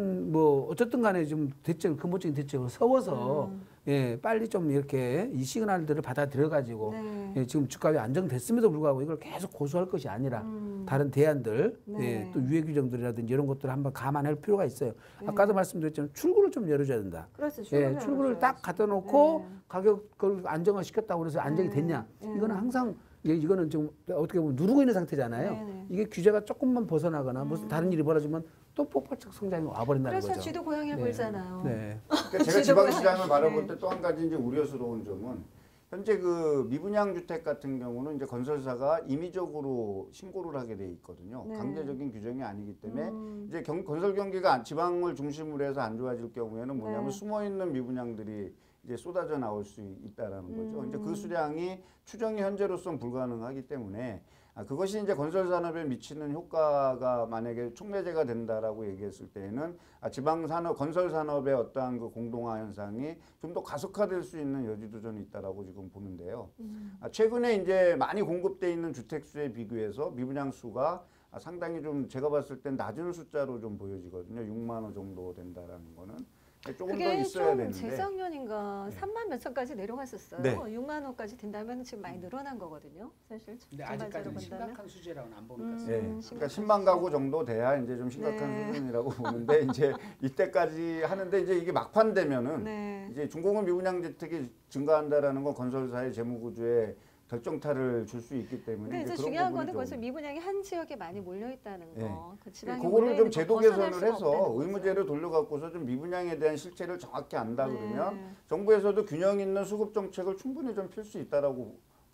Speaker 3: 뭐 어쨌든 간에 좀 근본적인 대책을 세워서 빨리 좀 이렇게 이 시그널들을 받아들여 가지고 지금 주가가 안정됐음에도 불구하고 이걸 계속 고수할 것이 아니라 다른 대안들 또 유예 규정들이라든지 이런 것들을 한번 감안할 필요가 있어요. 아까도 말씀드렸지만 출구를 좀 열어줘야 된다.
Speaker 1: 그렇죠.
Speaker 3: 출구를 딱 갖다 놓고 가격을 안정화시켰다고 그래서 안정이 됐냐. 이거는 항상 이거는 좀 어떻게 보면 누르고 있는 상태잖아요. 이게 규제가 조금만 벗어나거나 무슨 다른 일이 벌어지면 또 폭발적 성장이 와버린다는 거죠.
Speaker 1: 그래서 쥐도 고양이를 물잖아요.
Speaker 4: 그러니까 제가 지방시장을 바라볼 때 또 한 가지 이제 우려스러운 점은 현재 그 미분양 주택 같은 경우는 이제 건설사가 임의적으로 신고를 하게 돼 있거든요. 강제적인 규정이 아니기 때문에 이제 건설 경기가 지방을 중심으로 해서 안 좋아질 경우에는 뭐냐면 숨어 있는 미분양들이 이제 쏟아져 나올 수 있다라는 거죠. 이제 그 수량이 추정이 현재로서는 불가능하기 때문에 그것이 이제 건설 산업에 미치는 효과가 만약에 촉매제가 된다라고 얘기했을 때에는 지방 산업, 건설 산업의 어떠한 그 공동화 현상이 좀 더 가속화될 수 있는 여지도 저는 있다라고 지금 보는데요. 최근에 이제 많이 공급돼 있는 주택 수에 비교해서 미분양 수가 상당히 좀 제가 봤을 땐 낮은 숫자로 좀 보여지거든요. 6만 호 정도 된다라는 거는. 조금 더 있어야 되는데.
Speaker 1: 재작년인가 3만 몇천까지 내려갔었어요. 6만 원까지 된다면 지금 많이 늘어난 거거든요. 사실.
Speaker 3: 근데 아직까지는 심각한 수준이라고는 안 보는 것 같습니다.
Speaker 4: 그러니까 10만 가구 정도 돼야 이제 좀 심각한 수준이라고 보는데 이제 이때까지 하는데 이제 이게 막판 되면은 이제 중공업 미분양 주택이 증가한다라는 건 건설사의 재무 구조에 결정타를 줄 수 있기 때문에.
Speaker 1: 근데 이제 중요한 거는 벌써 미분양이 한 지역에 많이 몰려 있다는 거. 그 지방에
Speaker 4: 그거를 좀 제도 개선을 해서 의무제를 돌려갖고서 좀 미분양에 대한 실체를 정확히 안다 그러면 정부에서도 균형 있는 수급 정책을 충분히 좀 필 수 있다라고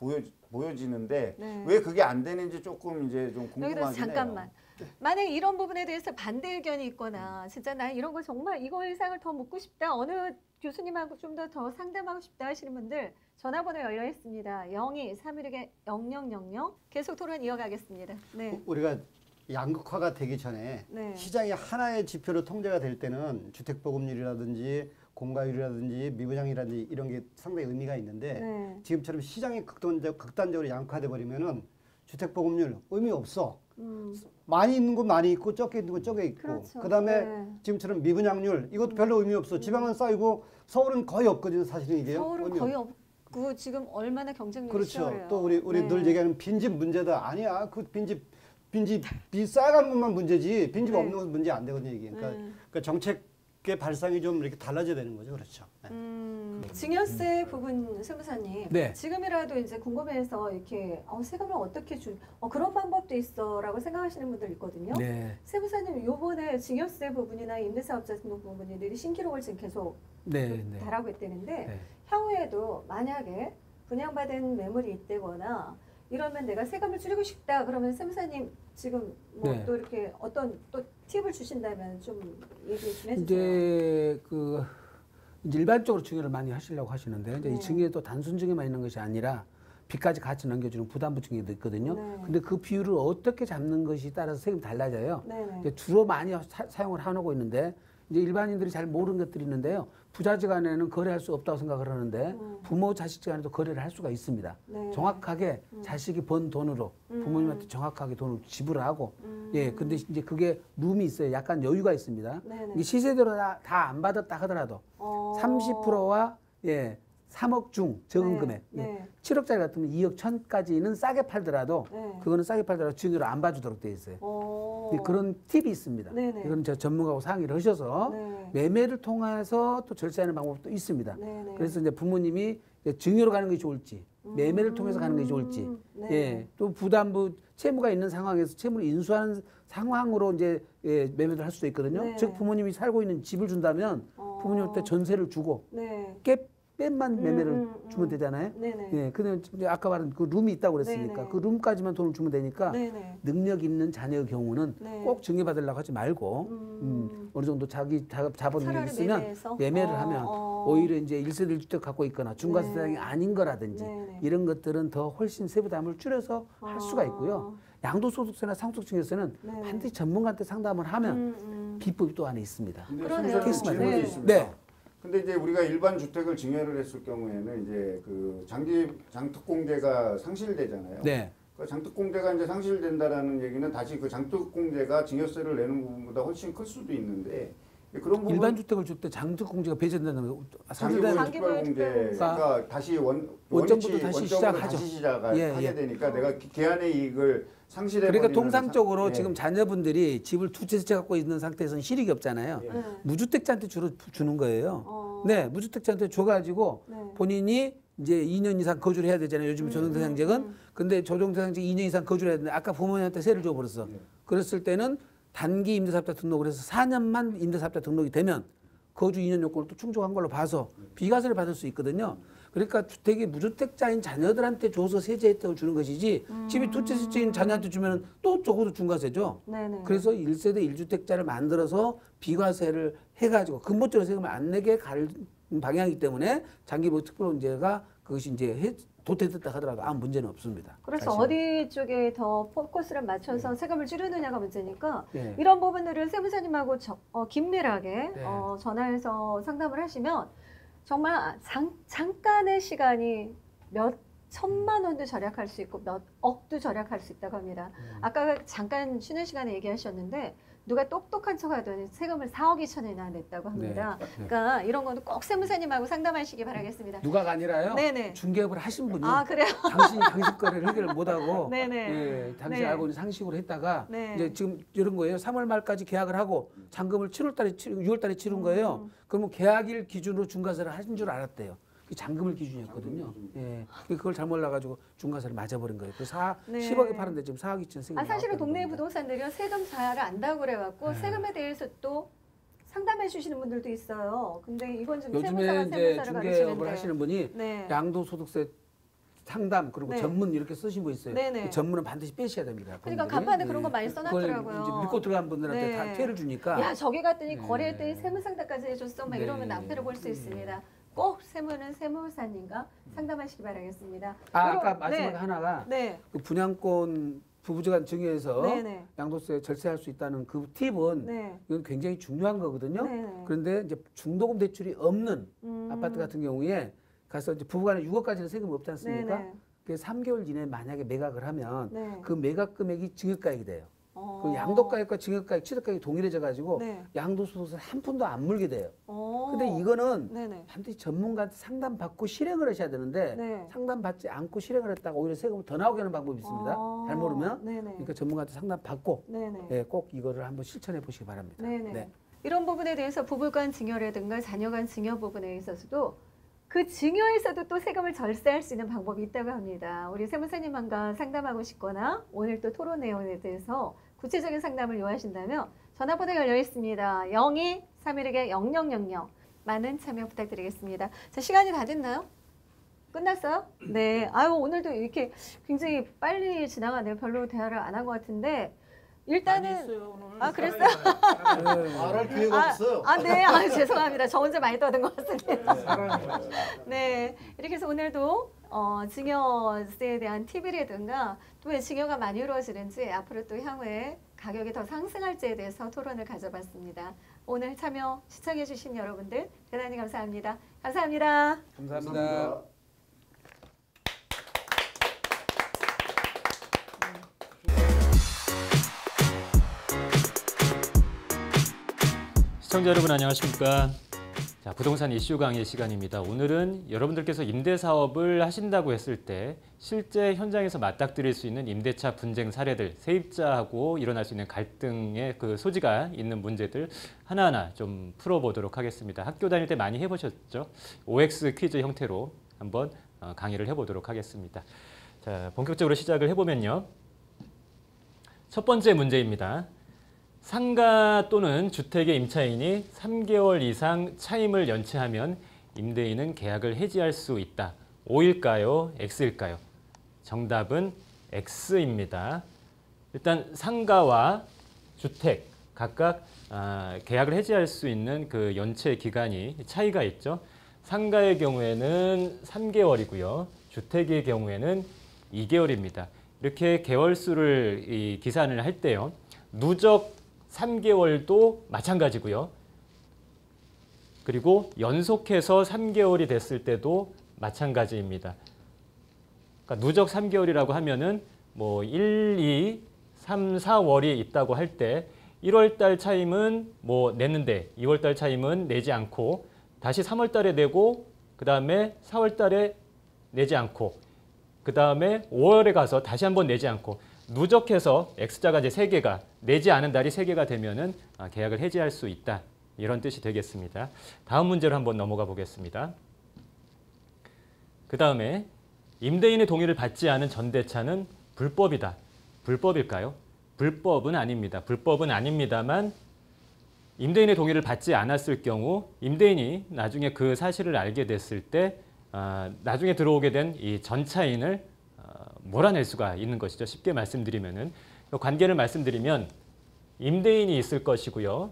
Speaker 4: 보여지는데 왜 그게 안 되는지 조금 이제 좀 궁금하긴 해요.
Speaker 1: 잠깐만. 만약에 이런 부분에 대해서 반대 의견이 있거나 진짜 나 이런 거 정말 이거 이상을 더 묻고 싶다. 어느 교수님하고 좀 더 상담하고 싶다 하시는 분들 전화번호 열려 있습니다. 02-316-0000 계속 토론 이어가겠습니다.
Speaker 2: 우리가 양극화가 되기 전에 시장이 하나의 지표로 통제가 될 때는 주택 보급률이라든지 공가율이라든지 미분양이라든지 이런 게 상당히 의미가 있는데 지금처럼 시장이 극단적으로 양극화돼 버리면은 주택 보급률 의미 없어. 많이 있는 건 많이 있고 적게 있는 건 적게 있고 그다음에 지금처럼 미분양률 이것도 별로 의미 없어. 지방은 쌓이고 서울은 거의 없거든요. 사실은 이게
Speaker 1: 서울은 거의 없고 지금 얼마나 경쟁력이
Speaker 2: 그렇죠.
Speaker 1: 치열해요.
Speaker 2: 또 우리 늘 얘기하는 빈집 문제다. 아니야. 그 빈집 쌓아간 것만 문제지 빈집 없는 건 문제 안 되거든요. 이게. 그러니까 정책의 발상이 좀 이렇게 달라져야 되는 거죠. 그렇죠.
Speaker 1: 증여세 부분 세무사님 지금이라도 이제 궁금해서 이렇게 세금을 어떻게 그런 방법도 있어라고 생각하시는 분들 있거든요. 세무사님 이번에 증여세 부분이나 임대사업자 등록 부분들이 신기록을 지금 계속 달하고 있다는데 향후에도 만약에 분양받은 매물이 있다거나 이러면 내가 세금을 줄이고 싶다 그러면 세무사님 지금 뭐 또 이렇게 어떤 또 팁을 주신다면 좀 얘기 좀 해주세요.
Speaker 3: 이제 이제 일반적으로 증여를 많이 하시려고 하시는데 이제 이 증여도 단순 증여만 있는 것이 아니라 빚까지 같이 넘겨주는 부담부 증여도 있거든요. 근데 그 비율을 어떻게 잡는 것이 따라서 세금이 달라져요. 주로 많이 사용을 하고 있는데 이제 일반인들이 잘 모르는 것들이 있는데요. 부자지간에는 거래할 수 없다고 생각을 하는데 부모 자식지간에도 거래를 할 수가 있습니다. 정확하게 자식이 번 돈으로 부모님한테 정확하게 돈을 지불하고 예, 근데 이제 그게 룸이 있어요. 약간 여유가 있습니다. 이게 시세대로 다 안 받았다 하더라도 30%와 예, 3억 중 적은 금액, 예, 7억짜리 같으면 2억 1,000까지는 싸게 팔더라도 그거는 싸게 팔더라도 증여를 안 봐주도록 되어 있어요. 그런 팁이 있습니다. 이건 저 전문가하고 상의를 하셔서 매매를 통해서 또 절세하는 방법도 있습니다. 그래서 이제 부모님이 증여로 가는 게 좋을지 매매를 통해서 가는 게 좋을지 예, 또 부담부 채무가 있는 상황에서 채무를 인수하는 상황으로 이제 예, 매매를 할 수도 있거든요. 즉 부모님이 살고 있는 집을 준다면 부모님한테 전세를 주고 뺀만 매매를 주면 되잖아요. 예, 근데 이제 아까 말한 그 룸이 있다고 그랬으니까 그 룸까지만 돈을 주면 되니까 능력 있는 자녀의 경우는 꼭 증여받으려고 하지 말고 어느 정도 자기 자본이 있으면 매매를 하면 오히려 이제 1세대 1주택 갖고 있거나 중과세대장이 아닌 거라든지 이런 것들은 더 훨씬 세부담을 줄여서 할 수가 있고요. 양도소득세나 상속증여세는 반드시 전문가한테 상담을 하면 비법이 또 안에 있습니다.
Speaker 4: 그러네요. 질문이 있습니다. 네. 근데 이제 우리가 일반 주택을 증여를 했을 경우에는 이제 그 장특공제가 상실되잖아요.
Speaker 3: 네.
Speaker 4: 그 장특공제가 이제 상실된다라는 얘기는 다시 그 장특공제가 증여세를 내는 부분보다 훨씬 클 수도 있는데 그런 부분
Speaker 3: 일반 주택을 줄 때 장특공제가 배제된다는 거.
Speaker 4: 장기보유특별공제가 다시
Speaker 3: 원점부터 다시 시작하죠.
Speaker 4: 하게 되니까 내가 계안의 이익을 상실해
Speaker 3: 그러니까 통상적으로 지금 자녀분들이 집을 두 채 갖고 있는 상태에서는 실익이 없잖아요. 무주택자한테 주로 주는 거예요. 네, 무주택자한테 줘가지고 본인이 이제 2년 이상 거주를 해야 되잖아요. 요즘 조정대상직은. 근데 조정대상직 2년 이상 거주를 해야 되는데 아까 부모님한테 세를 줘버렸어. 그랬을 때는 단기 임대사업자 등록을 해서 4년만 임대사업자 등록이 되면 거주 2년 요건을 또 충족한 걸로 봐서 비과세를 받을 수 있거든요. 그러니까 주택이 무주택자인 자녀들한테 줘서 세제 혜택을 주는 것이지 집이 두 채, 세 채인 자녀한테 주면 또 적어도 중과세죠. 그래서 1세대 1주택자를 만들어서 비과세를 해가지고 근본적으로 세금을 안 내게 갈 방향이기 때문에 장기보유 특별공제가 그것이 이제 도태됐다 하더라도 아무 문제는 없습니다.
Speaker 1: 그래서 사실은. 어디 쪽에 더 포커스를 맞춰서 세금을 줄이느냐가 문제니까 이런 부분들을 세무사님하고 긴밀하게 전화해서 상담을 하시면 정말 잠깐의 시간이 몇 천만 원도 절약할 수 있고 몇 억도 절약할 수 있다고 합니다. 아까 잠깐 쉬는 시간에 얘기하셨는데 누가 똑똑한 척 하더니 세금을 4억 2천이나 냈다고 합니다. 그러니까 이런 거는 꼭 세무사님하고 상담하시기 바라겠습니다.
Speaker 3: 누가가 아니라요. 중개업을 하신 분이
Speaker 1: 그래요?
Speaker 3: 당신이 상식 거래를 해결을 못하고 당신이 알고 있는 상식으로 했다가 이제 지금 이런 거예요. 3월 말까지 계약을 하고 잔금을 6월달에 치른 거예요. 그러면 계약일 기준으로 중과세를 하신 줄 알았대요. 잔금을 기준이었거든요. 예, 그걸 잘못 몰라가지고 중과세를 맞아버린 거예요. 그래서 10억에 파는데 지금 4억 2천 세금.
Speaker 1: 사실은 동네 부동산들이 세금 자야를 안다고 그래갖고 세금에 대해서 또 상담해 주시는 분들도 있어요. 근데 이건 좀
Speaker 3: 요즘에 이제 중개업을 하시는 분이 양도소득세 상담 그리고 전문 이렇게 쓰신 분 있어요. 그 전문은 반드시 빼셔야 됩니다.
Speaker 1: 그러니까 간판에 그런 거 많이 써놨더라고요.
Speaker 3: 이제 믿고 들어간 분들한테 다 퇴를 주니까.
Speaker 1: 야 저기 갔더니 거래했더니 세무상담까지 해줬어. 막 이러면 낭패를 볼 수 있습니다. 꼭 세무는 세무사님과 상담하시기 바라겠습니다.
Speaker 3: 아까 마지막에 하나가 그 분양권 부부지간 증여해서 양도세 절세할 수 있다는 그 팁은 이건 굉장히 중요한 거거든요. 그런데 이제 중도금 대출이 없는 아파트 같은 경우에 가서 이제 부부간에 6억까지는 세금이 없지 않습니까? 그래서 3개월 이내에 만약에 매각을 하면 그 매각 금액이 증여가액이 돼요. 그 양도가액과 증여가액, 취득가액이 동일해져 가지고 양도소득세 한 푼도 안 물게 돼요. 근데 이거는 반드시 전문가한테 상담받고 실행을 하셔야 되는데 상담받지 않고 실행을 했다가 오히려 세금을 더 나오게 하는 방법이 있습니다. 잘 모르면. 그러니까 전문가한테 상담받고 꼭 이거를 한번 실천해 보시기 바랍니다.
Speaker 1: 이런 부분에 대해서 부부간 증여라든가 자녀간 증여 부분에 있어서도 그 증여에서도 또 세금을 절세할 수 있는 방법이 있다고 합니다. 우리 세무사님과 상담하고 싶거나 오늘 또 토론 내용에 대해서 구체적인 상담을 요하신다면 전화번호 열려 있습니다. 02-316-0000 많은 참여 부탁드리겠습니다. 자, 시간이 다 됐나요? 끝났어요? 네. 아유, 오늘도 이렇게 굉장히 빨리 지나가네요. 별로 대화를 안 한 것 같은데 일단은 그랬어요?
Speaker 2: 말할 기회가 없어요.
Speaker 1: 네. 죄송합니다. 저 혼자 많이 떠든 것 같습니다. 네. 이렇게 해서 오늘도 증여세에 대한 팁이라든가 또 왜 증여가 많이 이루어지는지 앞으로 또 향후에 가격이 더 상승할지에 대해서 토론을 가져봤습니다. 오늘 참여 시청해 주신 여러분들 대단히 감사합니다. 감사합니다.
Speaker 3: 감사합니다.
Speaker 6: 시청자 여러분 안녕하십니까? 자, 부동산 이슈 강의 시간입니다. 오늘은 여러분들께서 임대사업을 하신다고 했을 때 실제 현장에서 맞닥뜨릴 수 있는 임대차 분쟁 사례들, 세입자하고 일어날 수 있는 갈등의 그 소지가 있는 문제들 하나하나 좀 풀어보도록 하겠습니다. 학교 다닐 때 많이 해보셨죠? OX 퀴즈 형태로 한번 강의를 해보도록 하겠습니다. 자, 본격적으로 시작을 해보면요. 첫 번째 문제입니다. 상가 또는 주택의 임차인이 3개월 이상 차임을 연체하면 임대인은 계약을 해지할 수 있다. O일까요? X일까요? 정답은 X입니다. 일단 상가와 주택 각각 계약을 해지할 수 있는 그 연체 기간이 차이가 있죠. 상가의 경우에는 3개월이고요. 주택의 경우에는 2개월입니다. 이렇게 개월수를 계산을 할 때요. 누적 3개월도 마찬가지고요. 그리고 연속해서 3개월이 됐을 때도 마찬가지입니다. 그러니까 누적 3개월이라고 하면은 뭐 1, 2, 3, 4월이 있다고 할 때 1월 달 차임은 뭐 냈는데 2월 달 차임은 내지 않고 다시 3월 달에 내고 그다음에 4월 달에 내지 않고 그다음에 5월에 가서 다시 한번 내지 않고 누적해서 X자가 이제 3개가 내지 않은 달이 3개가 되면은 계약을 해지할 수 있다. 이런 뜻이 되겠습니다. 다음 문제로 한번 넘어가 보겠습니다. 그 다음에 임대인의 동의를 받지 않은 전대차는 불법이다. 불법일까요? 불법은 아닙니다. 불법은 아닙니다만 임대인의 동의를 받지 않았을 경우 임대인이 나중에 그 사실을 알게 됐을 때 나중에 들어오게 된 이 전차인을 몰아낼 수가 있는 것이죠. 쉽게 말씀드리면은 관계를 말씀드리면 임대인이 있을 것이고요.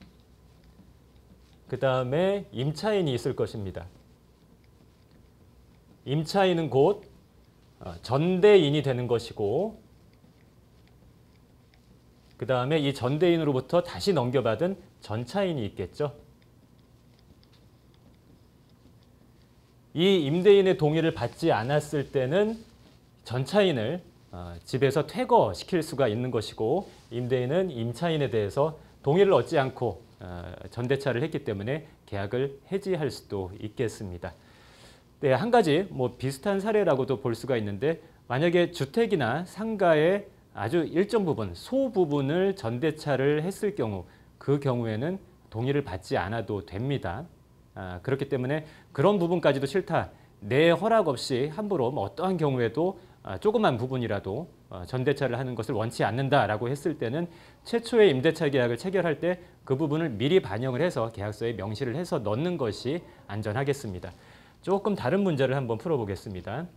Speaker 6: 그 다음에 임차인이 있을 것입니다. 임차인은 곧 전대인이 되는 것이고 그 다음에 이 전대인으로부터 다시 넘겨받은 전차인이 있겠죠. 이 임대인의 동의를 받지 않았을 때는 전차인을 집에서 퇴거시킬 수가 있는 것이고 임대인은 임차인에 대해서 동의를 얻지 않고 전대차를 했기 때문에 계약을 해지할 수도 있겠습니다. 네, 한 가지 뭐 비슷한 사례라고도 볼 수가 있는데 만약에 주택이나 상가의 아주 일정 부분, 소부분을 전대차를 했을 경우 그 경우에는 동의를 받지 않아도 됩니다. 그렇기 때문에 그런 부분까지도 싫다. 내 허락 없이 함부로 어떠한 경우에도 조그만 부분이라도 전대차를 하는 것을 원치 않는다라고 했을 때는 최초의 임대차 계약을 체결할 때 그 부분을 미리 반영을 해서 계약서에 명시를 해서 넣는 것이 안전하겠습니다. 조금 다른 문제를 한번 풀어보겠습니다.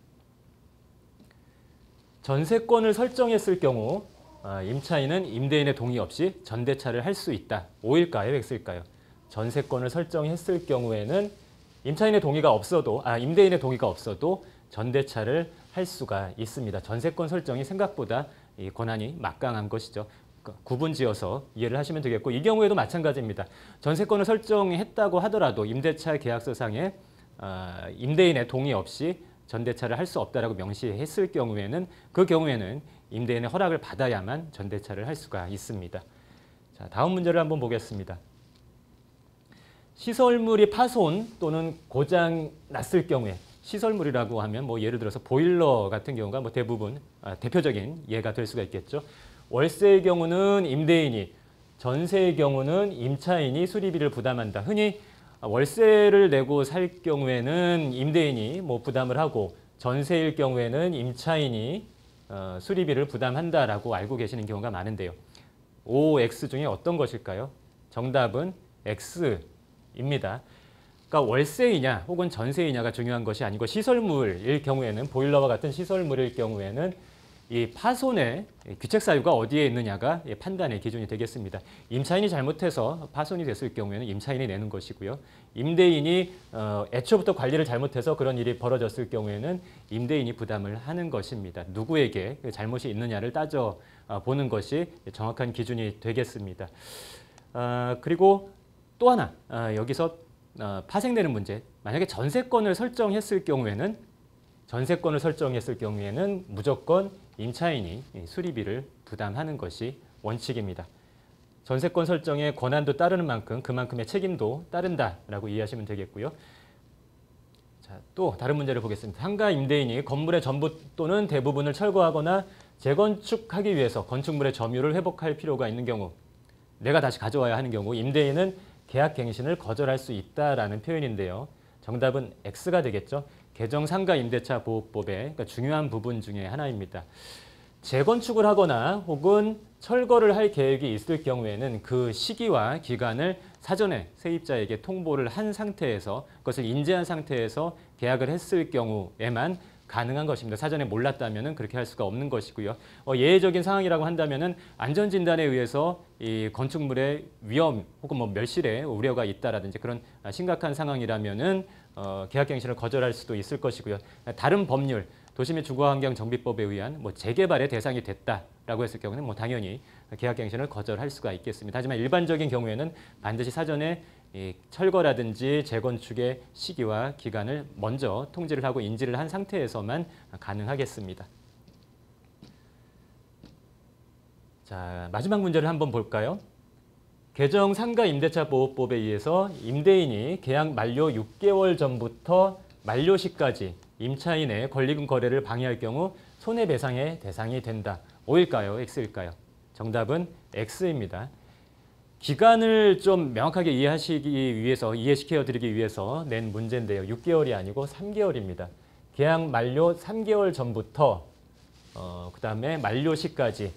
Speaker 6: 전세권을 설정했을 경우 임차인은 임대인의 동의 없이 전대차를 할 수 있다. O일까요? X일까요? 전세권을 설정했을 경우에는 임차인의 동의가 없어도 임대인의 동의가 없어도 전대차를 할 수가 있습니다. 전세권 설정이 생각보다 이 권한이 막강한 것이죠. 구분지어서 이해를 하시면 되겠고 이 경우에도 마찬가지입니다. 전세권을 설정했다고 하더라도 임대차 계약서상에 임대인의 동의 없이 전대차를 할 수 없다라고 명시했을 경우에는 그 경우에는 임대인의 허락을 받아야만 전대차를 할 수가 있습니다. 자, 다음 문제를 한번 보겠습니다. 시설물이 파손 또는 고장 났을 경우에 시설물이라고 하면 뭐 예를 들어서 보일러 같은 경우가 뭐 대부분 대표적인 예가 될 수가 있겠죠. 월세의 경우는 임대인이, 전세의 경우는 임차인이 수리비를 부담한다. 흔히 월세를 내고 살 경우에는 임대인이 뭐 부담을 하고 전세일 경우에는 임차인이 수리비를 부담한다라고 알고 계시는 경우가 많은데요. O, X 중에 어떤 것일까요? 정답은 X입니다. 그러니까 월세이냐 혹은 전세이냐가 중요한 것이 아니고 시설물일 경우에는 보일러와 같은 시설물일 경우에는 이 파손의 귀책 사유가 어디에 있느냐가 판단의 기준이 되겠습니다. 임차인이 잘못해서 파손이 됐을 경우에는 임차인이 내는 것이고요. 임대인이 애초부터 관리를 잘못해서 그런 일이 벌어졌을 경우에는 임대인이 부담을 하는 것입니다. 누구에게 잘못이 있느냐를 따져보는 것이 정확한 기준이 되겠습니다. 그리고 또 하나 여기서 파생되는 문제, 만약에 전세권을 설정했을 경우에는 무조건 임차인이 수리비를 부담하는 것이 원칙입니다. 전세권 설정의 권한도 따르는 만큼 그만큼의 책임도 따른다라고 이해하시면 되겠고요. 자, 또 다른 문제를 보겠습니다. 상가 임대인이 건물의 전부 또는 대부분을 철거하거나 재건축하기 위해서 건축물의 점유를 회복할 필요가 있는 경우, 내가 다시 가져와야 하는 경우 임대인은 계약갱신을 거절할 수 있다라는 표현인데요. 정답은 X가 되겠죠. 개정 상가 임대차 보호법의 그러니까 중요한 부분 중에 하나입니다. 재건축을 하거나 혹은 철거를 할 계획이 있을 경우에는 그 시기와 기간을 사전에 세입자에게 통보를 한 상태에서 그것을 인지한 상태에서 계약을 했을 경우에만 가능한 것입니다. 사전에 몰랐다면 그렇게 할 수가 없는 것이고요. 예외적인 상황이라고 한다면 안전진단에 의해서 이 건축물의 위험 혹은 멸실의 우려가 있다라든지 그런 심각한 상황이라면 계약갱신을 거절할 수도 있을 것이고요. 다른 법률, 도시및 주거환경정비법에 의한 재개발의 대상이 됐다라고 했을 경우는 당연히 계약갱신을 거절할 수가 있겠습니다. 하지만 일반적인 경우에는 반드시 사전에 이 철거라든지 재건축의 시기와 기간을 먼저 통지를 하고 인지를 한 상태에서만 가능하겠습니다. 자, 마지막 문제를 한번 볼까요? 개정 상가 임대차 보호법에 의해서 임대인이 계약 만료 6개월 전부터 만료 시까지 임차인의 권리금 거래를 방해할 경우 손해배상의 대상이 된다. O일까요? X일까요? 정답은 X입니다. 기간을 좀 명확하게 이해시켜 드리기 위해서 낸 문제인데요. 6개월이 아니고 3개월입니다. 계약 만료 3개월 전부터 그다음에 만료 시까지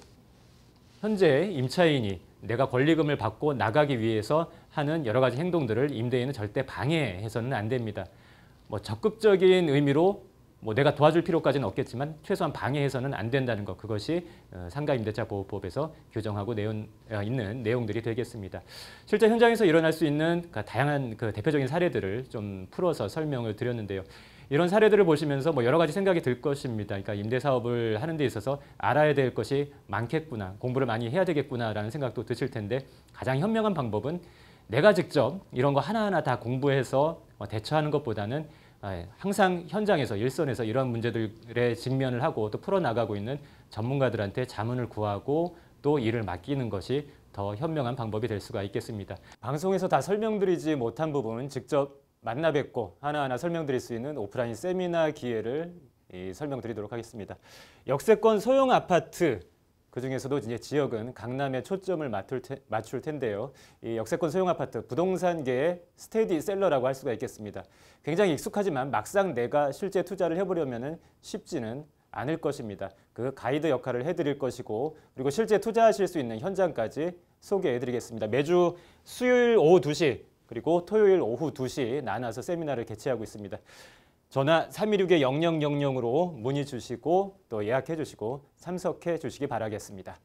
Speaker 6: 현재 임차인이 내가 권리금을 받고 나가기 위해서 하는 여러 가지 행동들을 임대인은 절대 방해해서는 안 됩니다. 적극적인 의미로 내가 도와줄 필요까지는 없겠지만 최소한 방해해서는 안 된다는 것, 그것이 상가임대차보호법에서 규정하고 있는 내용들이 되겠습니다. 실제 현장에서 일어날 수 있는 다양한 대표적인 사례들을 좀 풀어서 설명을 드렸는데요. 이런 사례들을 보시면서 여러 가지 생각이 들 것입니다. 그러니까 임대사업을 하는 데 있어서 알아야 될 것이 많겠구나, 공부를 많이 해야 되겠구나라는 생각도 드실 텐데 가장 현명한 방법은 내가 직접 이런 거 하나하나 다 공부해서 대처하는 것보다는 항상 현장에서 일선에서 이런 문제들에 직면을 하고 또 풀어나가고 있는 전문가들한테 자문을 구하고 또 일을 맡기는 것이 더 현명한 방법이 될 수가 있겠습니다. 방송에서 다 설명드리지 못한 부분은 직접 만나 뵙고 하나하나 설명드릴 수 있는 오프라인 세미나 기회를 설명드리도록 하겠습니다. 역세권 소형 아파트, 그중에서도 이제 지역은 강남에 초점을 맞출 텐데요. 이 역세권 소형 아파트, 부동산계의 스테디셀러라고 할 수가 있겠습니다. 굉장히 익숙하지만 막상 내가 실제 투자를 해보려면 쉽지는 않을 것입니다. 그 가이드 역할을 해드릴 것이고 그리고 실제 투자하실 수 있는 현장까지 소개해드리겠습니다. 매주 수요일 오후 2시 그리고 토요일 오후 2시 나눠서 세미나를 개최하고 있습니다. 전화 316-0000으로 문의 주시고 또 예약해 주시고 참석해 주시기 바라겠습니다.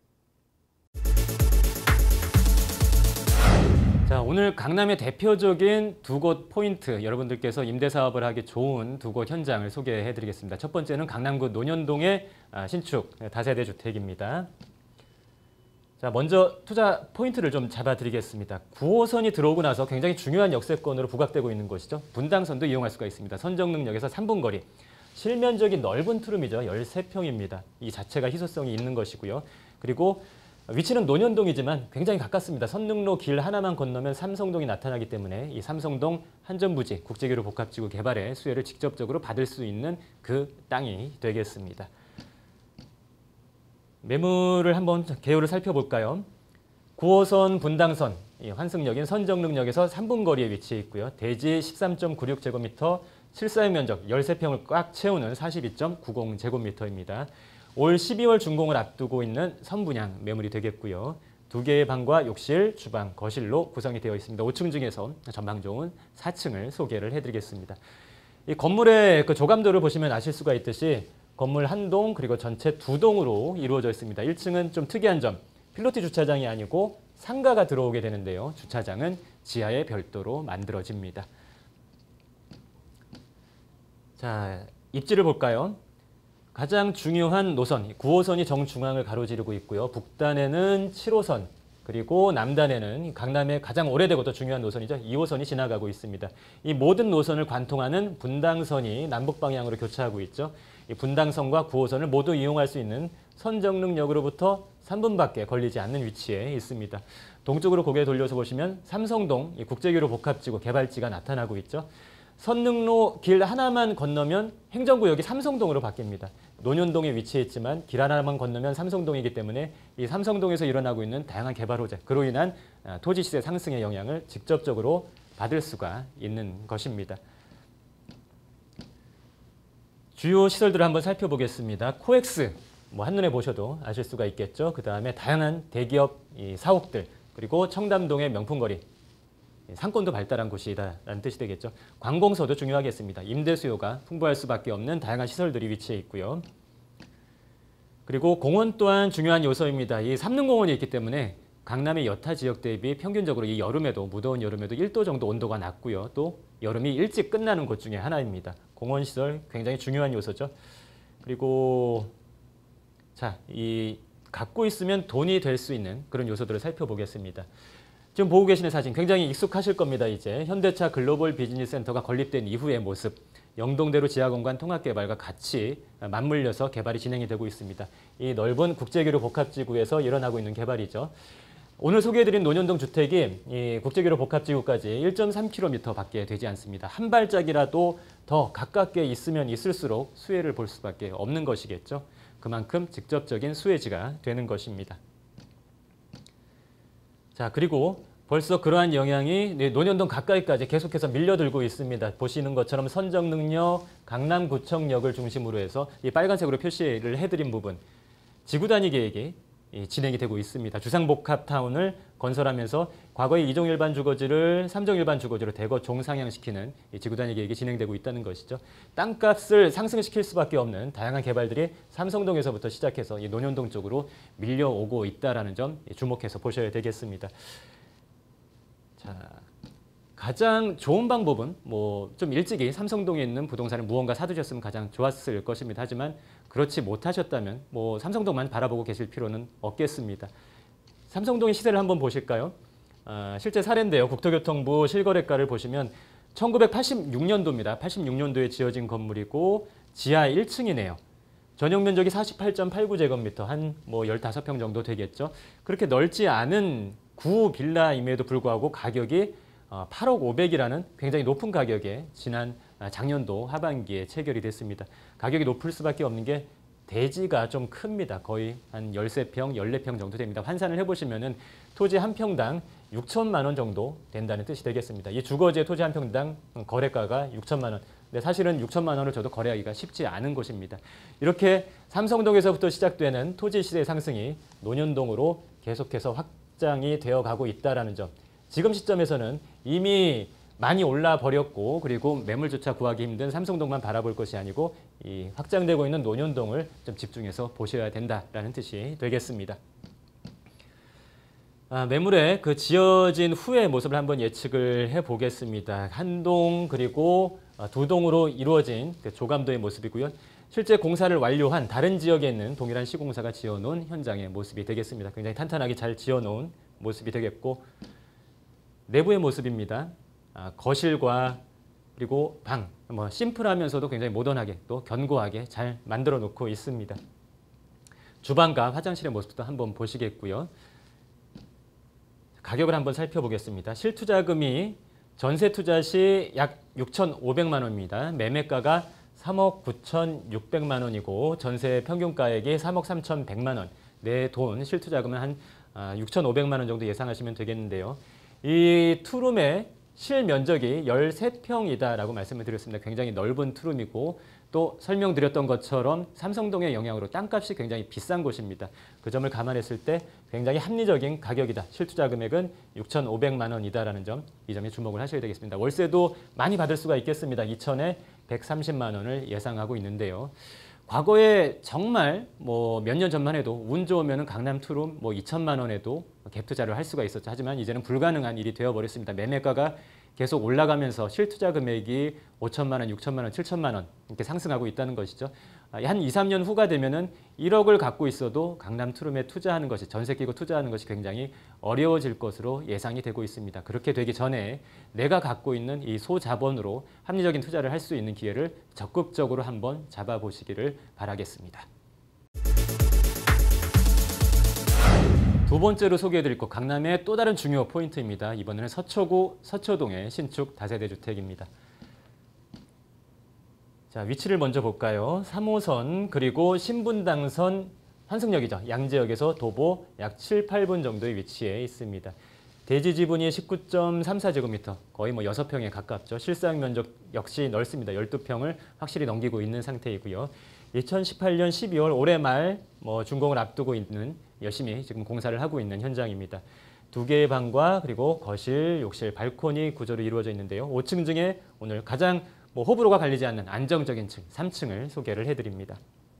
Speaker 6: 자, 오늘 강남의 대표적인 두 곳 포인트, 여러분들께서 임대사업을 하기 좋은 두 곳 현장을 소개해 드리겠습니다. 첫 번째는 강남구 논현동의 신축 다세대 주택입니다. 자, 먼저 투자 포인트를 좀 잡아드리겠습니다. 9호선이 들어오고 나서 굉장히 중요한 역세권으로 부각되고 있는 곳이죠. 분당선도 이용할 수가 있습니다. 선정릉역에서 3분 거리. 실면적인 넓은 투룸이죠. 13평입니다. 이 자체가 희소성이 있는 것이고요. 그리고 위치는 논현동이지만 굉장히 가깝습니다. 선릉로 길 하나만 건너면 삼성동이 나타나기 때문에 이 삼성동 한전부지 국제교류 복합지구 개발의 수혜를 직접적으로 받을 수 있는 그 땅이 되겠습니다. 매물을 한번 개요를 살펴볼까요? 9호선 분당선, 환승역인 선정릉역에서 3분 거리에 위치해 있고요. 대지 13.96제곱미터, 실사용 면적 13평을 꽉 채우는 42.90제곱미터입니다. 올 12월 준공을 앞두고 있는 선분양 매물이 되겠고요. 2개의 방과 욕실, 주방, 거실로 구성이 되어 있습니다. 5층 중에서 전망 좋은 4층을 소개를 해드리겠습니다. 이 건물의 그 조감도를 보시면 아실 수가 있듯이 건물 한 동 그리고 전체 2동으로 이루어져 있습니다. 1층은 좀 특이한 점, 필로티 주차장이 아니고 상가가 들어오게 되는데요. 주차장은 지하에 별도로 만들어집니다. 자, 입지를 볼까요? 가장 중요한 노선, 9호선이 정중앙을 가로지르고 있고요. 북단에는 7호선, 그리고 남단에는 강남의 가장 오래되고 또 중요한 노선이죠. 2호선이 지나가고 있습니다. 이 모든 노선을 관통하는 분당선이 남북 방향으로 교차하고 있죠. 이 분당선과 9호선을 모두 이용할 수 있는 선정릉역으로부터 3분밖에 걸리지 않는 위치에 있습니다. 동쪽으로 고개 돌려서 보시면 삼성동 국제교류 복합지구 개발지가 나타나고 있죠. 선릉로 길 하나만 건너면 행정구역이 삼성동으로 바뀝니다. 논현동에 위치해 있지만 길 하나만 건너면 삼성동이기 때문에 이 삼성동에서 일어나고 있는 다양한 개발 호재, 그로 인한 토지 시세 상승의 영향을 직접적으로 받을 수가 있는 것입니다. 주요 시설들을 한번 살펴보겠습니다. 코엑스, 한눈에 보셔도 아실 수가 있겠죠. 그 다음에 다양한 대기업 사옥들, 그리고 청담동의 명품거리, 상권도 발달한 곳이다라는 뜻이 되겠죠. 관공서도 중요하겠습니다. 임대 수요가 풍부할 수밖에 없는 다양한 시설들이 위치해 있고요. 그리고 공원 또한 중요한 요소입니다. 이 삼릉공원이 있기 때문에 강남의 여타 지역 대비 평균적으로 이 여름에도, 무더운 여름에도 1도 정도 온도가 낮고요. 또 여름이 일찍 끝나는 곳 중에 하나입니다. 공원 시설 굉장히 중요한 요소죠. 그리고 자, 이 갖고 있으면 돈이 될 수 있는 그런 요소들을 살펴보겠습니다. 지금 보고 계시는 사진 굉장히 익숙하실 겁니다. 이제 현대차 글로벌 비즈니스 센터가 건립된 이후의 모습, 영동대로 지하공간 통합개발과 같이 맞물려서 개발이 진행이 되고 있습니다. 이 넓은 국제교류 복합지구에서 일어나고 있는 개발이죠. 오늘 소개해드린 논현동 주택이 이 국제교류 복합지구까지 1.3km 밖에 되지 않습니다. 한 발짝이라도 더 가깝게 있으면 있을수록 수혜를 볼 수밖에 없는 것이겠죠. 그만큼 직접적인 수혜지가 되는 것입니다. 자, 그리고 벌써 그러한 영향이 논현동 가까이까지 계속해서 밀려들고 있습니다. 보시는 것처럼 선정릉역, 강남구청역을 중심으로 해서 이 빨간색으로 표시를 해드린 부분, 지구 단위 계획이 진행이 되고 있습니다. 주상복합타운을 건설하면서 과거의 2종 일반 주거지를 3종 일반 주거지로 대거 종상향시키는 지구 단위 계획이 진행되고 있다는 것이죠. 땅값을 상승시킬 수밖에 없는 다양한 개발들이 삼성동에서부터 시작해서 이 논현동 쪽으로 밀려오고 있다는 점 주목해서 보셔야 되겠습니다. 자, 가장 좋은 방법은 좀 일찍이 삼성동에 있는 부동산을 무언가 사두셨으면 가장 좋았을 것입니다. 하지만 그렇지 못하셨다면 삼성동만 바라보고 계실 필요는 없겠습니다. 삼성동의 시세를 한번 보실까요? 실제 사례인데요. 국토교통부 실거래가를 보시면 1986년도입니다. 86년도에 지어진 건물이고 지하 1층이네요. 전용 면적이 48.89제곱미터, 한 15평 정도 되겠죠. 그렇게 넓지 않은 구 빌라임에도 불구하고 가격이 8억 500이라는 굉장히 높은 가격에 작년도 하반기에 체결이 됐습니다. 가격이 높을 수밖에 없는 게 대지가 좀 큽니다. 거의 한 13평, 14평 정도 됩니다. 환산을 해보시면은 토지 한 평당 6천만 원 정도 된다는 뜻이 되겠습니다. 이 주거지의 토지 한 평당 거래가가 6천만 원. 근데 사실은 6천만 원을 줘도 거래하기가 쉽지 않은 곳입니다. 이렇게 삼성동에서부터 시작되는 토지 시세 상승이 논현동으로 계속해서 확장이 되어가고 있다는 점. 지금 시점에서는 이미 많이 올라 버렸고 그리고 매물조차 구하기 힘든 삼성동만 바라볼 것이 아니고 이 확장되고 있는 논현동을 좀 집중해서 보셔야 된다라는 뜻이 되겠습니다. 매물의 그 지어진 후의 모습을 한번 예측을 해보겠습니다. 한 동 그리고 두 동으로 이루어진 그 조감도의 모습이고요. 실제 공사를 완료한 다른 지역에 있는 동일한 시공사가 지어놓은 현장의 모습이 되겠습니다. 굉장히 탄탄하게 잘 지어놓은 모습이 되겠고 내부의 모습입니다. 거실과 그리고 방, 심플하면서도 굉장히 모던하게 또 견고하게 잘 만들어 놓고 있습니다. 주방과 화장실의 모습도 한번 보시겠고요. 가격을 한번 살펴보겠습니다. 실투자금이 전세 투자 시 약 6,500만 원입니다. 매매가가 3억 9,600만 원이고 전세 평균가액이 3억 3,100만 원. 내 돈 실투자금은 한 6,500만 원 정도 예상하시면 되겠는데요. 이 투룸의 실면적이 13평이다라고 말씀을 드렸습니다. 굉장히 넓은 투룸이고 또 설명드렸던 것처럼 삼성동의 영향으로 땅값이 굉장히 비싼 곳입니다. 그 점을 감안했을 때 굉장히 합리적인 가격이다. 실투자 금액은 6,500만 원이다라는 점, 이 점에 주목을 하셔야 되겠습니다. 월세도 많이 받을 수가 있겠습니다. 2천에 130만 원을 예상하고 있는데요. 과거에 정말 뭐 몇 년 전만 해도 운 좋으면 강남 투룸 뭐 2천만 원에도 갭 투자를 할 수가 있었죠. 하지만 이제는 불가능한 일이 되어버렸습니다. 매매가가 계속 올라가면서 실투자 금액이 5천만 원, 6천만 원, 7천만 원 이렇게 상승하고 있다는 것이죠. 한 2, 3년 후가 되면은 1억을 갖고 있어도 강남 투룸에 투자하는 것이, 전세 끼고 투자하는 것이 굉장히 어려워질 것으로 예상이 되고 있습니다. 그렇게 되기 전에 내가 갖고 있는 이 소자본으로 합리적인 투자를 할 수 있는 기회를 적극적으로 한번 잡아보시기를 바라겠습니다. 두 번째로 소개해드릴 곳, 강남의 또 다른 중요 포인트입니다. 이번에는 서초구 서초동의 신축 다세대 주택입니다. 자, 위치를 먼저 볼까요? 3호선 그리고 신분당선 환승역이죠. 양재역에서 도보 약 7, 8분 정도의 위치에 있습니다. 대지 지분이 19.34제곱미터, 거의 뭐 6평에 가깝죠. 실사용 면적 역시 넓습니다. 12평을 확실히 넘기고 있는 상태이고요. 2018년 12월 올해 말 준공을 앞두고 있는, 열심히 지금 공사를 하고 있는 현장입니다. 2개의 방과 그리고 거실, 욕실, 발코니 구조로 이루어져 있는데요. 5층 중에 오늘 가장 호불호가 갈리지 않는 안정적인 층, 3층을 소개를 해드립니다.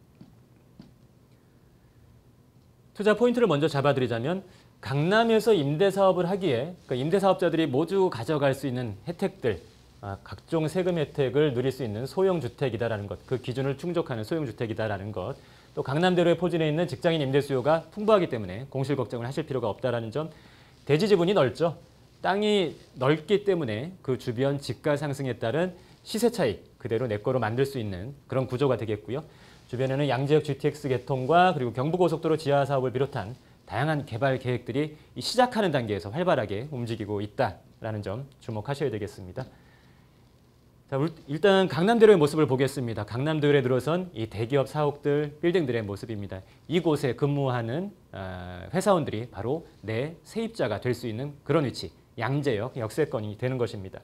Speaker 6: 투자 포인트를 먼저 잡아드리자면 강남에서 임대사업을 하기에 그러니까 임대사업자들이 모두 가져갈 수 있는 혜택들, 각종 세금 혜택을 누릴 수 있는 소형주택이다라는 것, 그 기준을 충족하는 소형주택이다라는 것, 또 강남대로에 포진해 있는 직장인 임대 수요가 풍부하기 때문에 공실 걱정을 하실 필요가 없다라는 점, 대지 지분이 넓죠. 땅이 넓기 때문에 그 주변 집가 상승에 따른 시세 차익 그대로 내 거로 만들 수 있는 그런 구조가 되겠고요. 주변에는 양재역 GTX 개통과 그리고 경부고속도로 지하 사업을 비롯한 다양한 개발 계획들이 시작하는 단계에서 활발하게 움직이고 있다라는 점 주목하셔야 되겠습니다. 자, 일단 강남대로의 모습을 보겠습니다. 강남대로에 들어선 이 대기업 사옥들, 빌딩들의 모습입니다. 이곳에 근무하는 회사원들이 바로 내 세입자가 될 수 있는 그런 위치, 양재역 역세권이 되는 것입니다.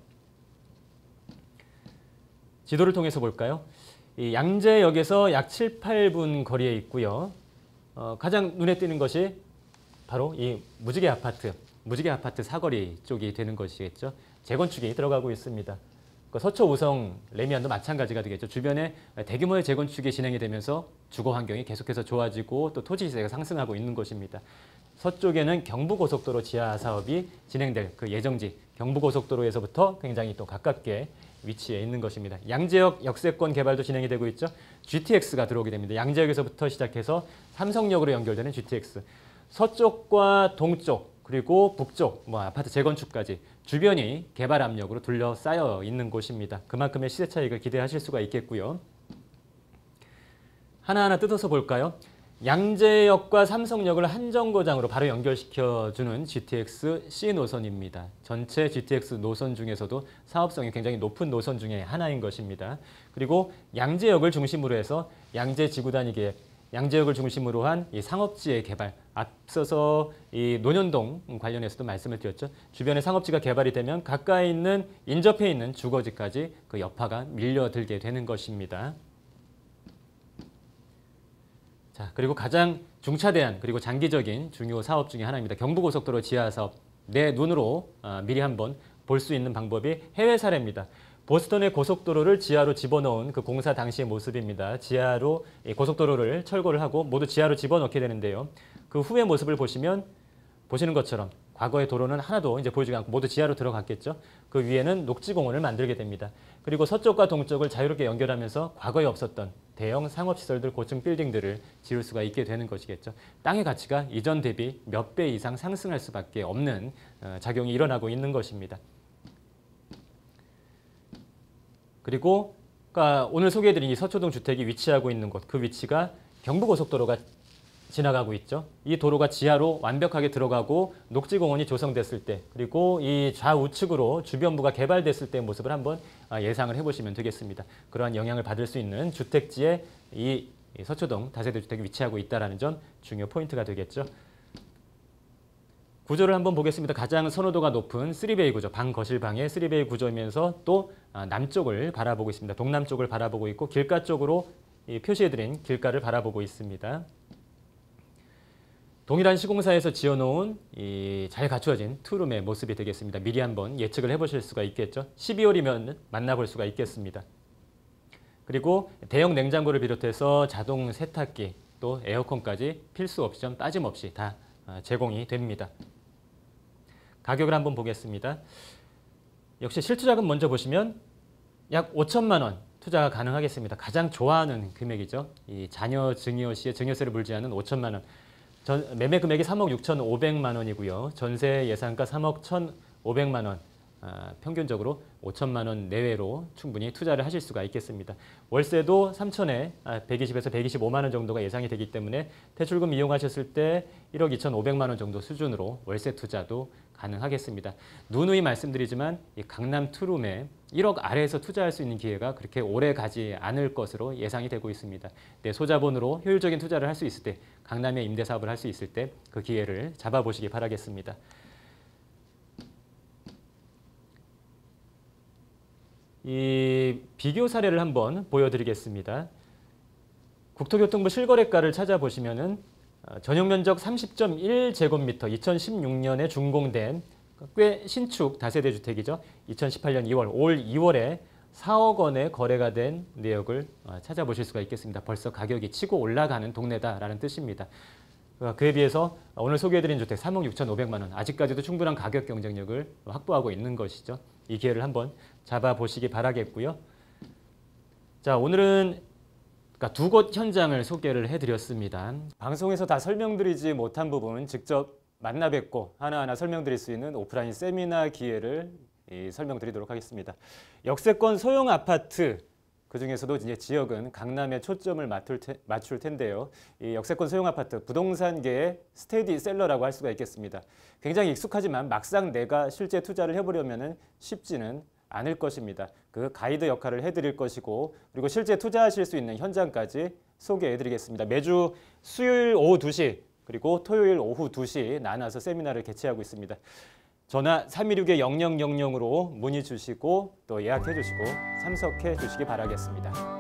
Speaker 6: 지도를 통해서 볼까요? 이 양재역에서 약 7, 8분 거리에 있고요. 가장 눈에 띄는 것이 바로 이 무지개 아파트 사거리 쪽이 되는 것이겠죠. 재건축이 들어가고 있습니다. 서초 우성 레미안도 마찬가지가 되겠죠. 주변에 대규모의 재건축이 진행이 되면서 주거 환경이 계속해서 좋아지고 또 토지 시세가 상승하고 있는 것입니다. 서쪽에는 경부고속도로 지하 사업이 진행될 그 예정지, 경부고속도로에서부터 굉장히 또 가깝게 위치해 있는 것입니다. 양재역 역세권 개발도 진행이 되고 있죠. GTX가 들어오게 됩니다. 양재역에서부터 시작해서 삼성역으로 연결되는 GTX. 서쪽과 동쪽 그리고 북쪽 아파트 재건축까지 주변이 개발 압력으로 둘러싸여 있는 곳입니다. 그만큼의 시세 차익을 기대하실 수가 있겠고요. 하나하나 뜯어서 볼까요? 양재역과 삼성역을 한 정거장으로 바로 연결시켜주는 GTX C 노선입니다. 전체 GTX 노선 중에서도 사업성이 굉장히 높은 노선 중에 하나인 것입니다. 그리고 양재역을 중심으로 해서 양재 지구단위 계획, 양재역을 중심으로 한 이 상업지의 개발, 앞서서 이 논현동 관련해서도 말씀을 드렸죠. 주변에 상업지가 개발이 되면 가까이 있는 인접해 있는 주거지까지 그 여파가 밀려들게 되는 것입니다. 자, 그리고 가장 중차대한 그리고 장기적인 중요 사업 중에 하나입니다. 경부고속도로 지하 사업. 내 눈으로 미리 한번 볼 수 있는 방법이 해외 사례입니다. 보스턴의 고속도로를 지하로 집어넣은 그 공사 당시의 모습입니다. 지하로 고속도로를 철거를 하고 모두 지하로 집어넣게 되는데요. 그 후의 모습을 보시면 보시는 것처럼 과거의 도로는 하나도 이제 보이지 않고 모두 지하로 들어갔겠죠. 그 위에는 녹지공원을 만들게 됩니다. 그리고 서쪽과 동쪽을 자유롭게 연결하면서 과거에 없었던 대형 상업시설들, 고층 빌딩들을 지을 수가 있게 되는 것이겠죠. 땅의 가치가 이전 대비 몇 배 이상 상승할 수밖에 없는 작용이 일어나고 있는 것입니다. 그리고 오늘 소개해드린 이 서초동 주택이 위치하고 있는 곳, 그 위치가 경부고속도로가 지나가고 있죠. 이 도로가 지하로 완벽하게 들어가고 녹지공원이 조성됐을 때, 그리고 이 좌우측으로 주변부가 개발됐을 때의 모습을 한번 예상을 해보시면 되겠습니다. 그러한 영향을 받을 수 있는 주택지에 이 서초동 다세대 주택이 위치하고 있다는 점 중요 포인트가 되겠죠. 구조를 한번 보겠습니다. 가장 선호도가 높은 3베이 구조, 방, 거실, 방의 3베이 구조이면서 또 남쪽을 바라보고 있습니다. 동남쪽을 바라보고 있고 길가 쪽으로 표시해드린 길가를 바라보고 있습니다. 동일한 시공사에서 지어놓은 잘 갖추어진 투룸의 모습이 되겠습니다. 미리 한번 예측을 해보실 수가 있겠죠. 12월이면 만나볼 수가 있겠습니다. 그리고 대형 냉장고를 비롯해서 자동 세탁기 또 에어컨까지 필수 옵션 빠짐없이 다 제공이 됩니다. 가격을 한번 보겠습니다. 역시 실투자금 먼저 보시면 약 5천만 원 투자가 가능하겠습니다. 가장 좋아하는 금액이죠. 이 자녀 증여 시에 증여세를 물지 않은 5천만 원. 매매 금액이 3억 6,500만 원이고요. 전세 예상가 3억 1,500만 원. 평균적으로 5천만 원 내외로 충분히 투자를 하실 수가 있겠습니다. 월세도 3천에 120에서 125만 원 정도가 예상이 되기 때문에 대출금 이용하셨을 때 1억 2,500만 원 정도 수준으로 월세 투자도 가능하겠습니다. 누누이 말씀드리지만 이 강남 투룸에 1억 아래에서 투자할 수 있는 기회가 그렇게 오래 가지 않을 것으로 예상이 되고 있습니다. 내 소자본으로 효율적인 투자를 할 수 있을 때, 강남에 임대 사업을 할 수 있을 때 그 기회를 잡아보시기 바라겠습니다. 이 비교 사례를 한번 보여드리겠습니다. 국토교통부 실거래가를 찾아보시면은 전용 면적 30.1제곱미터 2016년에 준공된 꽤 신축 다세대 주택이죠. 2018년 2월, 올 2월에 4억 원에 거래가 된 내역을 찾아보실 수가 있겠습니다. 벌써 가격이 치고 올라가는 동네다라는 뜻입니다. 그에 비해서 오늘 소개해드린 주택 3억 6,500만 원, 아직까지도 충분한 가격 경쟁력을 확보하고 있는 것이죠. 이 기회를 한번 잡아보시기 바라겠고요. 자, 오늘은 두 곳 현장을 소개를 해드렸습니다. 방송에서 다 설명드리지 못한 부분 직접 만나 뵙고 하나하나 설명드릴 수 있는 오프라인 세미나 기회를 설명드리도록 하겠습니다. 역세권 소형 아파트, 그중에서도 이제 지역은 강남에 초점을 맞출 텐데요. 이 역세권 소형 아파트, 부동산계의 스테디셀러라고 할 수가 있겠습니다. 굉장히 익숙하지만 막상 내가 실제 투자를 해보려면 쉽지는 않을 것입니다. 그 가이드 역할을 해드릴 것이고, 그리고 실제 투자하실 수 있는 현장까지 소개해드리겠습니다. 매주 수요일 오후 2시 그리고 토요일 오후 2시 나눠서 세미나를 개최하고 있습니다. 전화 316-0000으로 문의 주시고 또 예약해 주시고 참석해 주시기 바라겠습니다.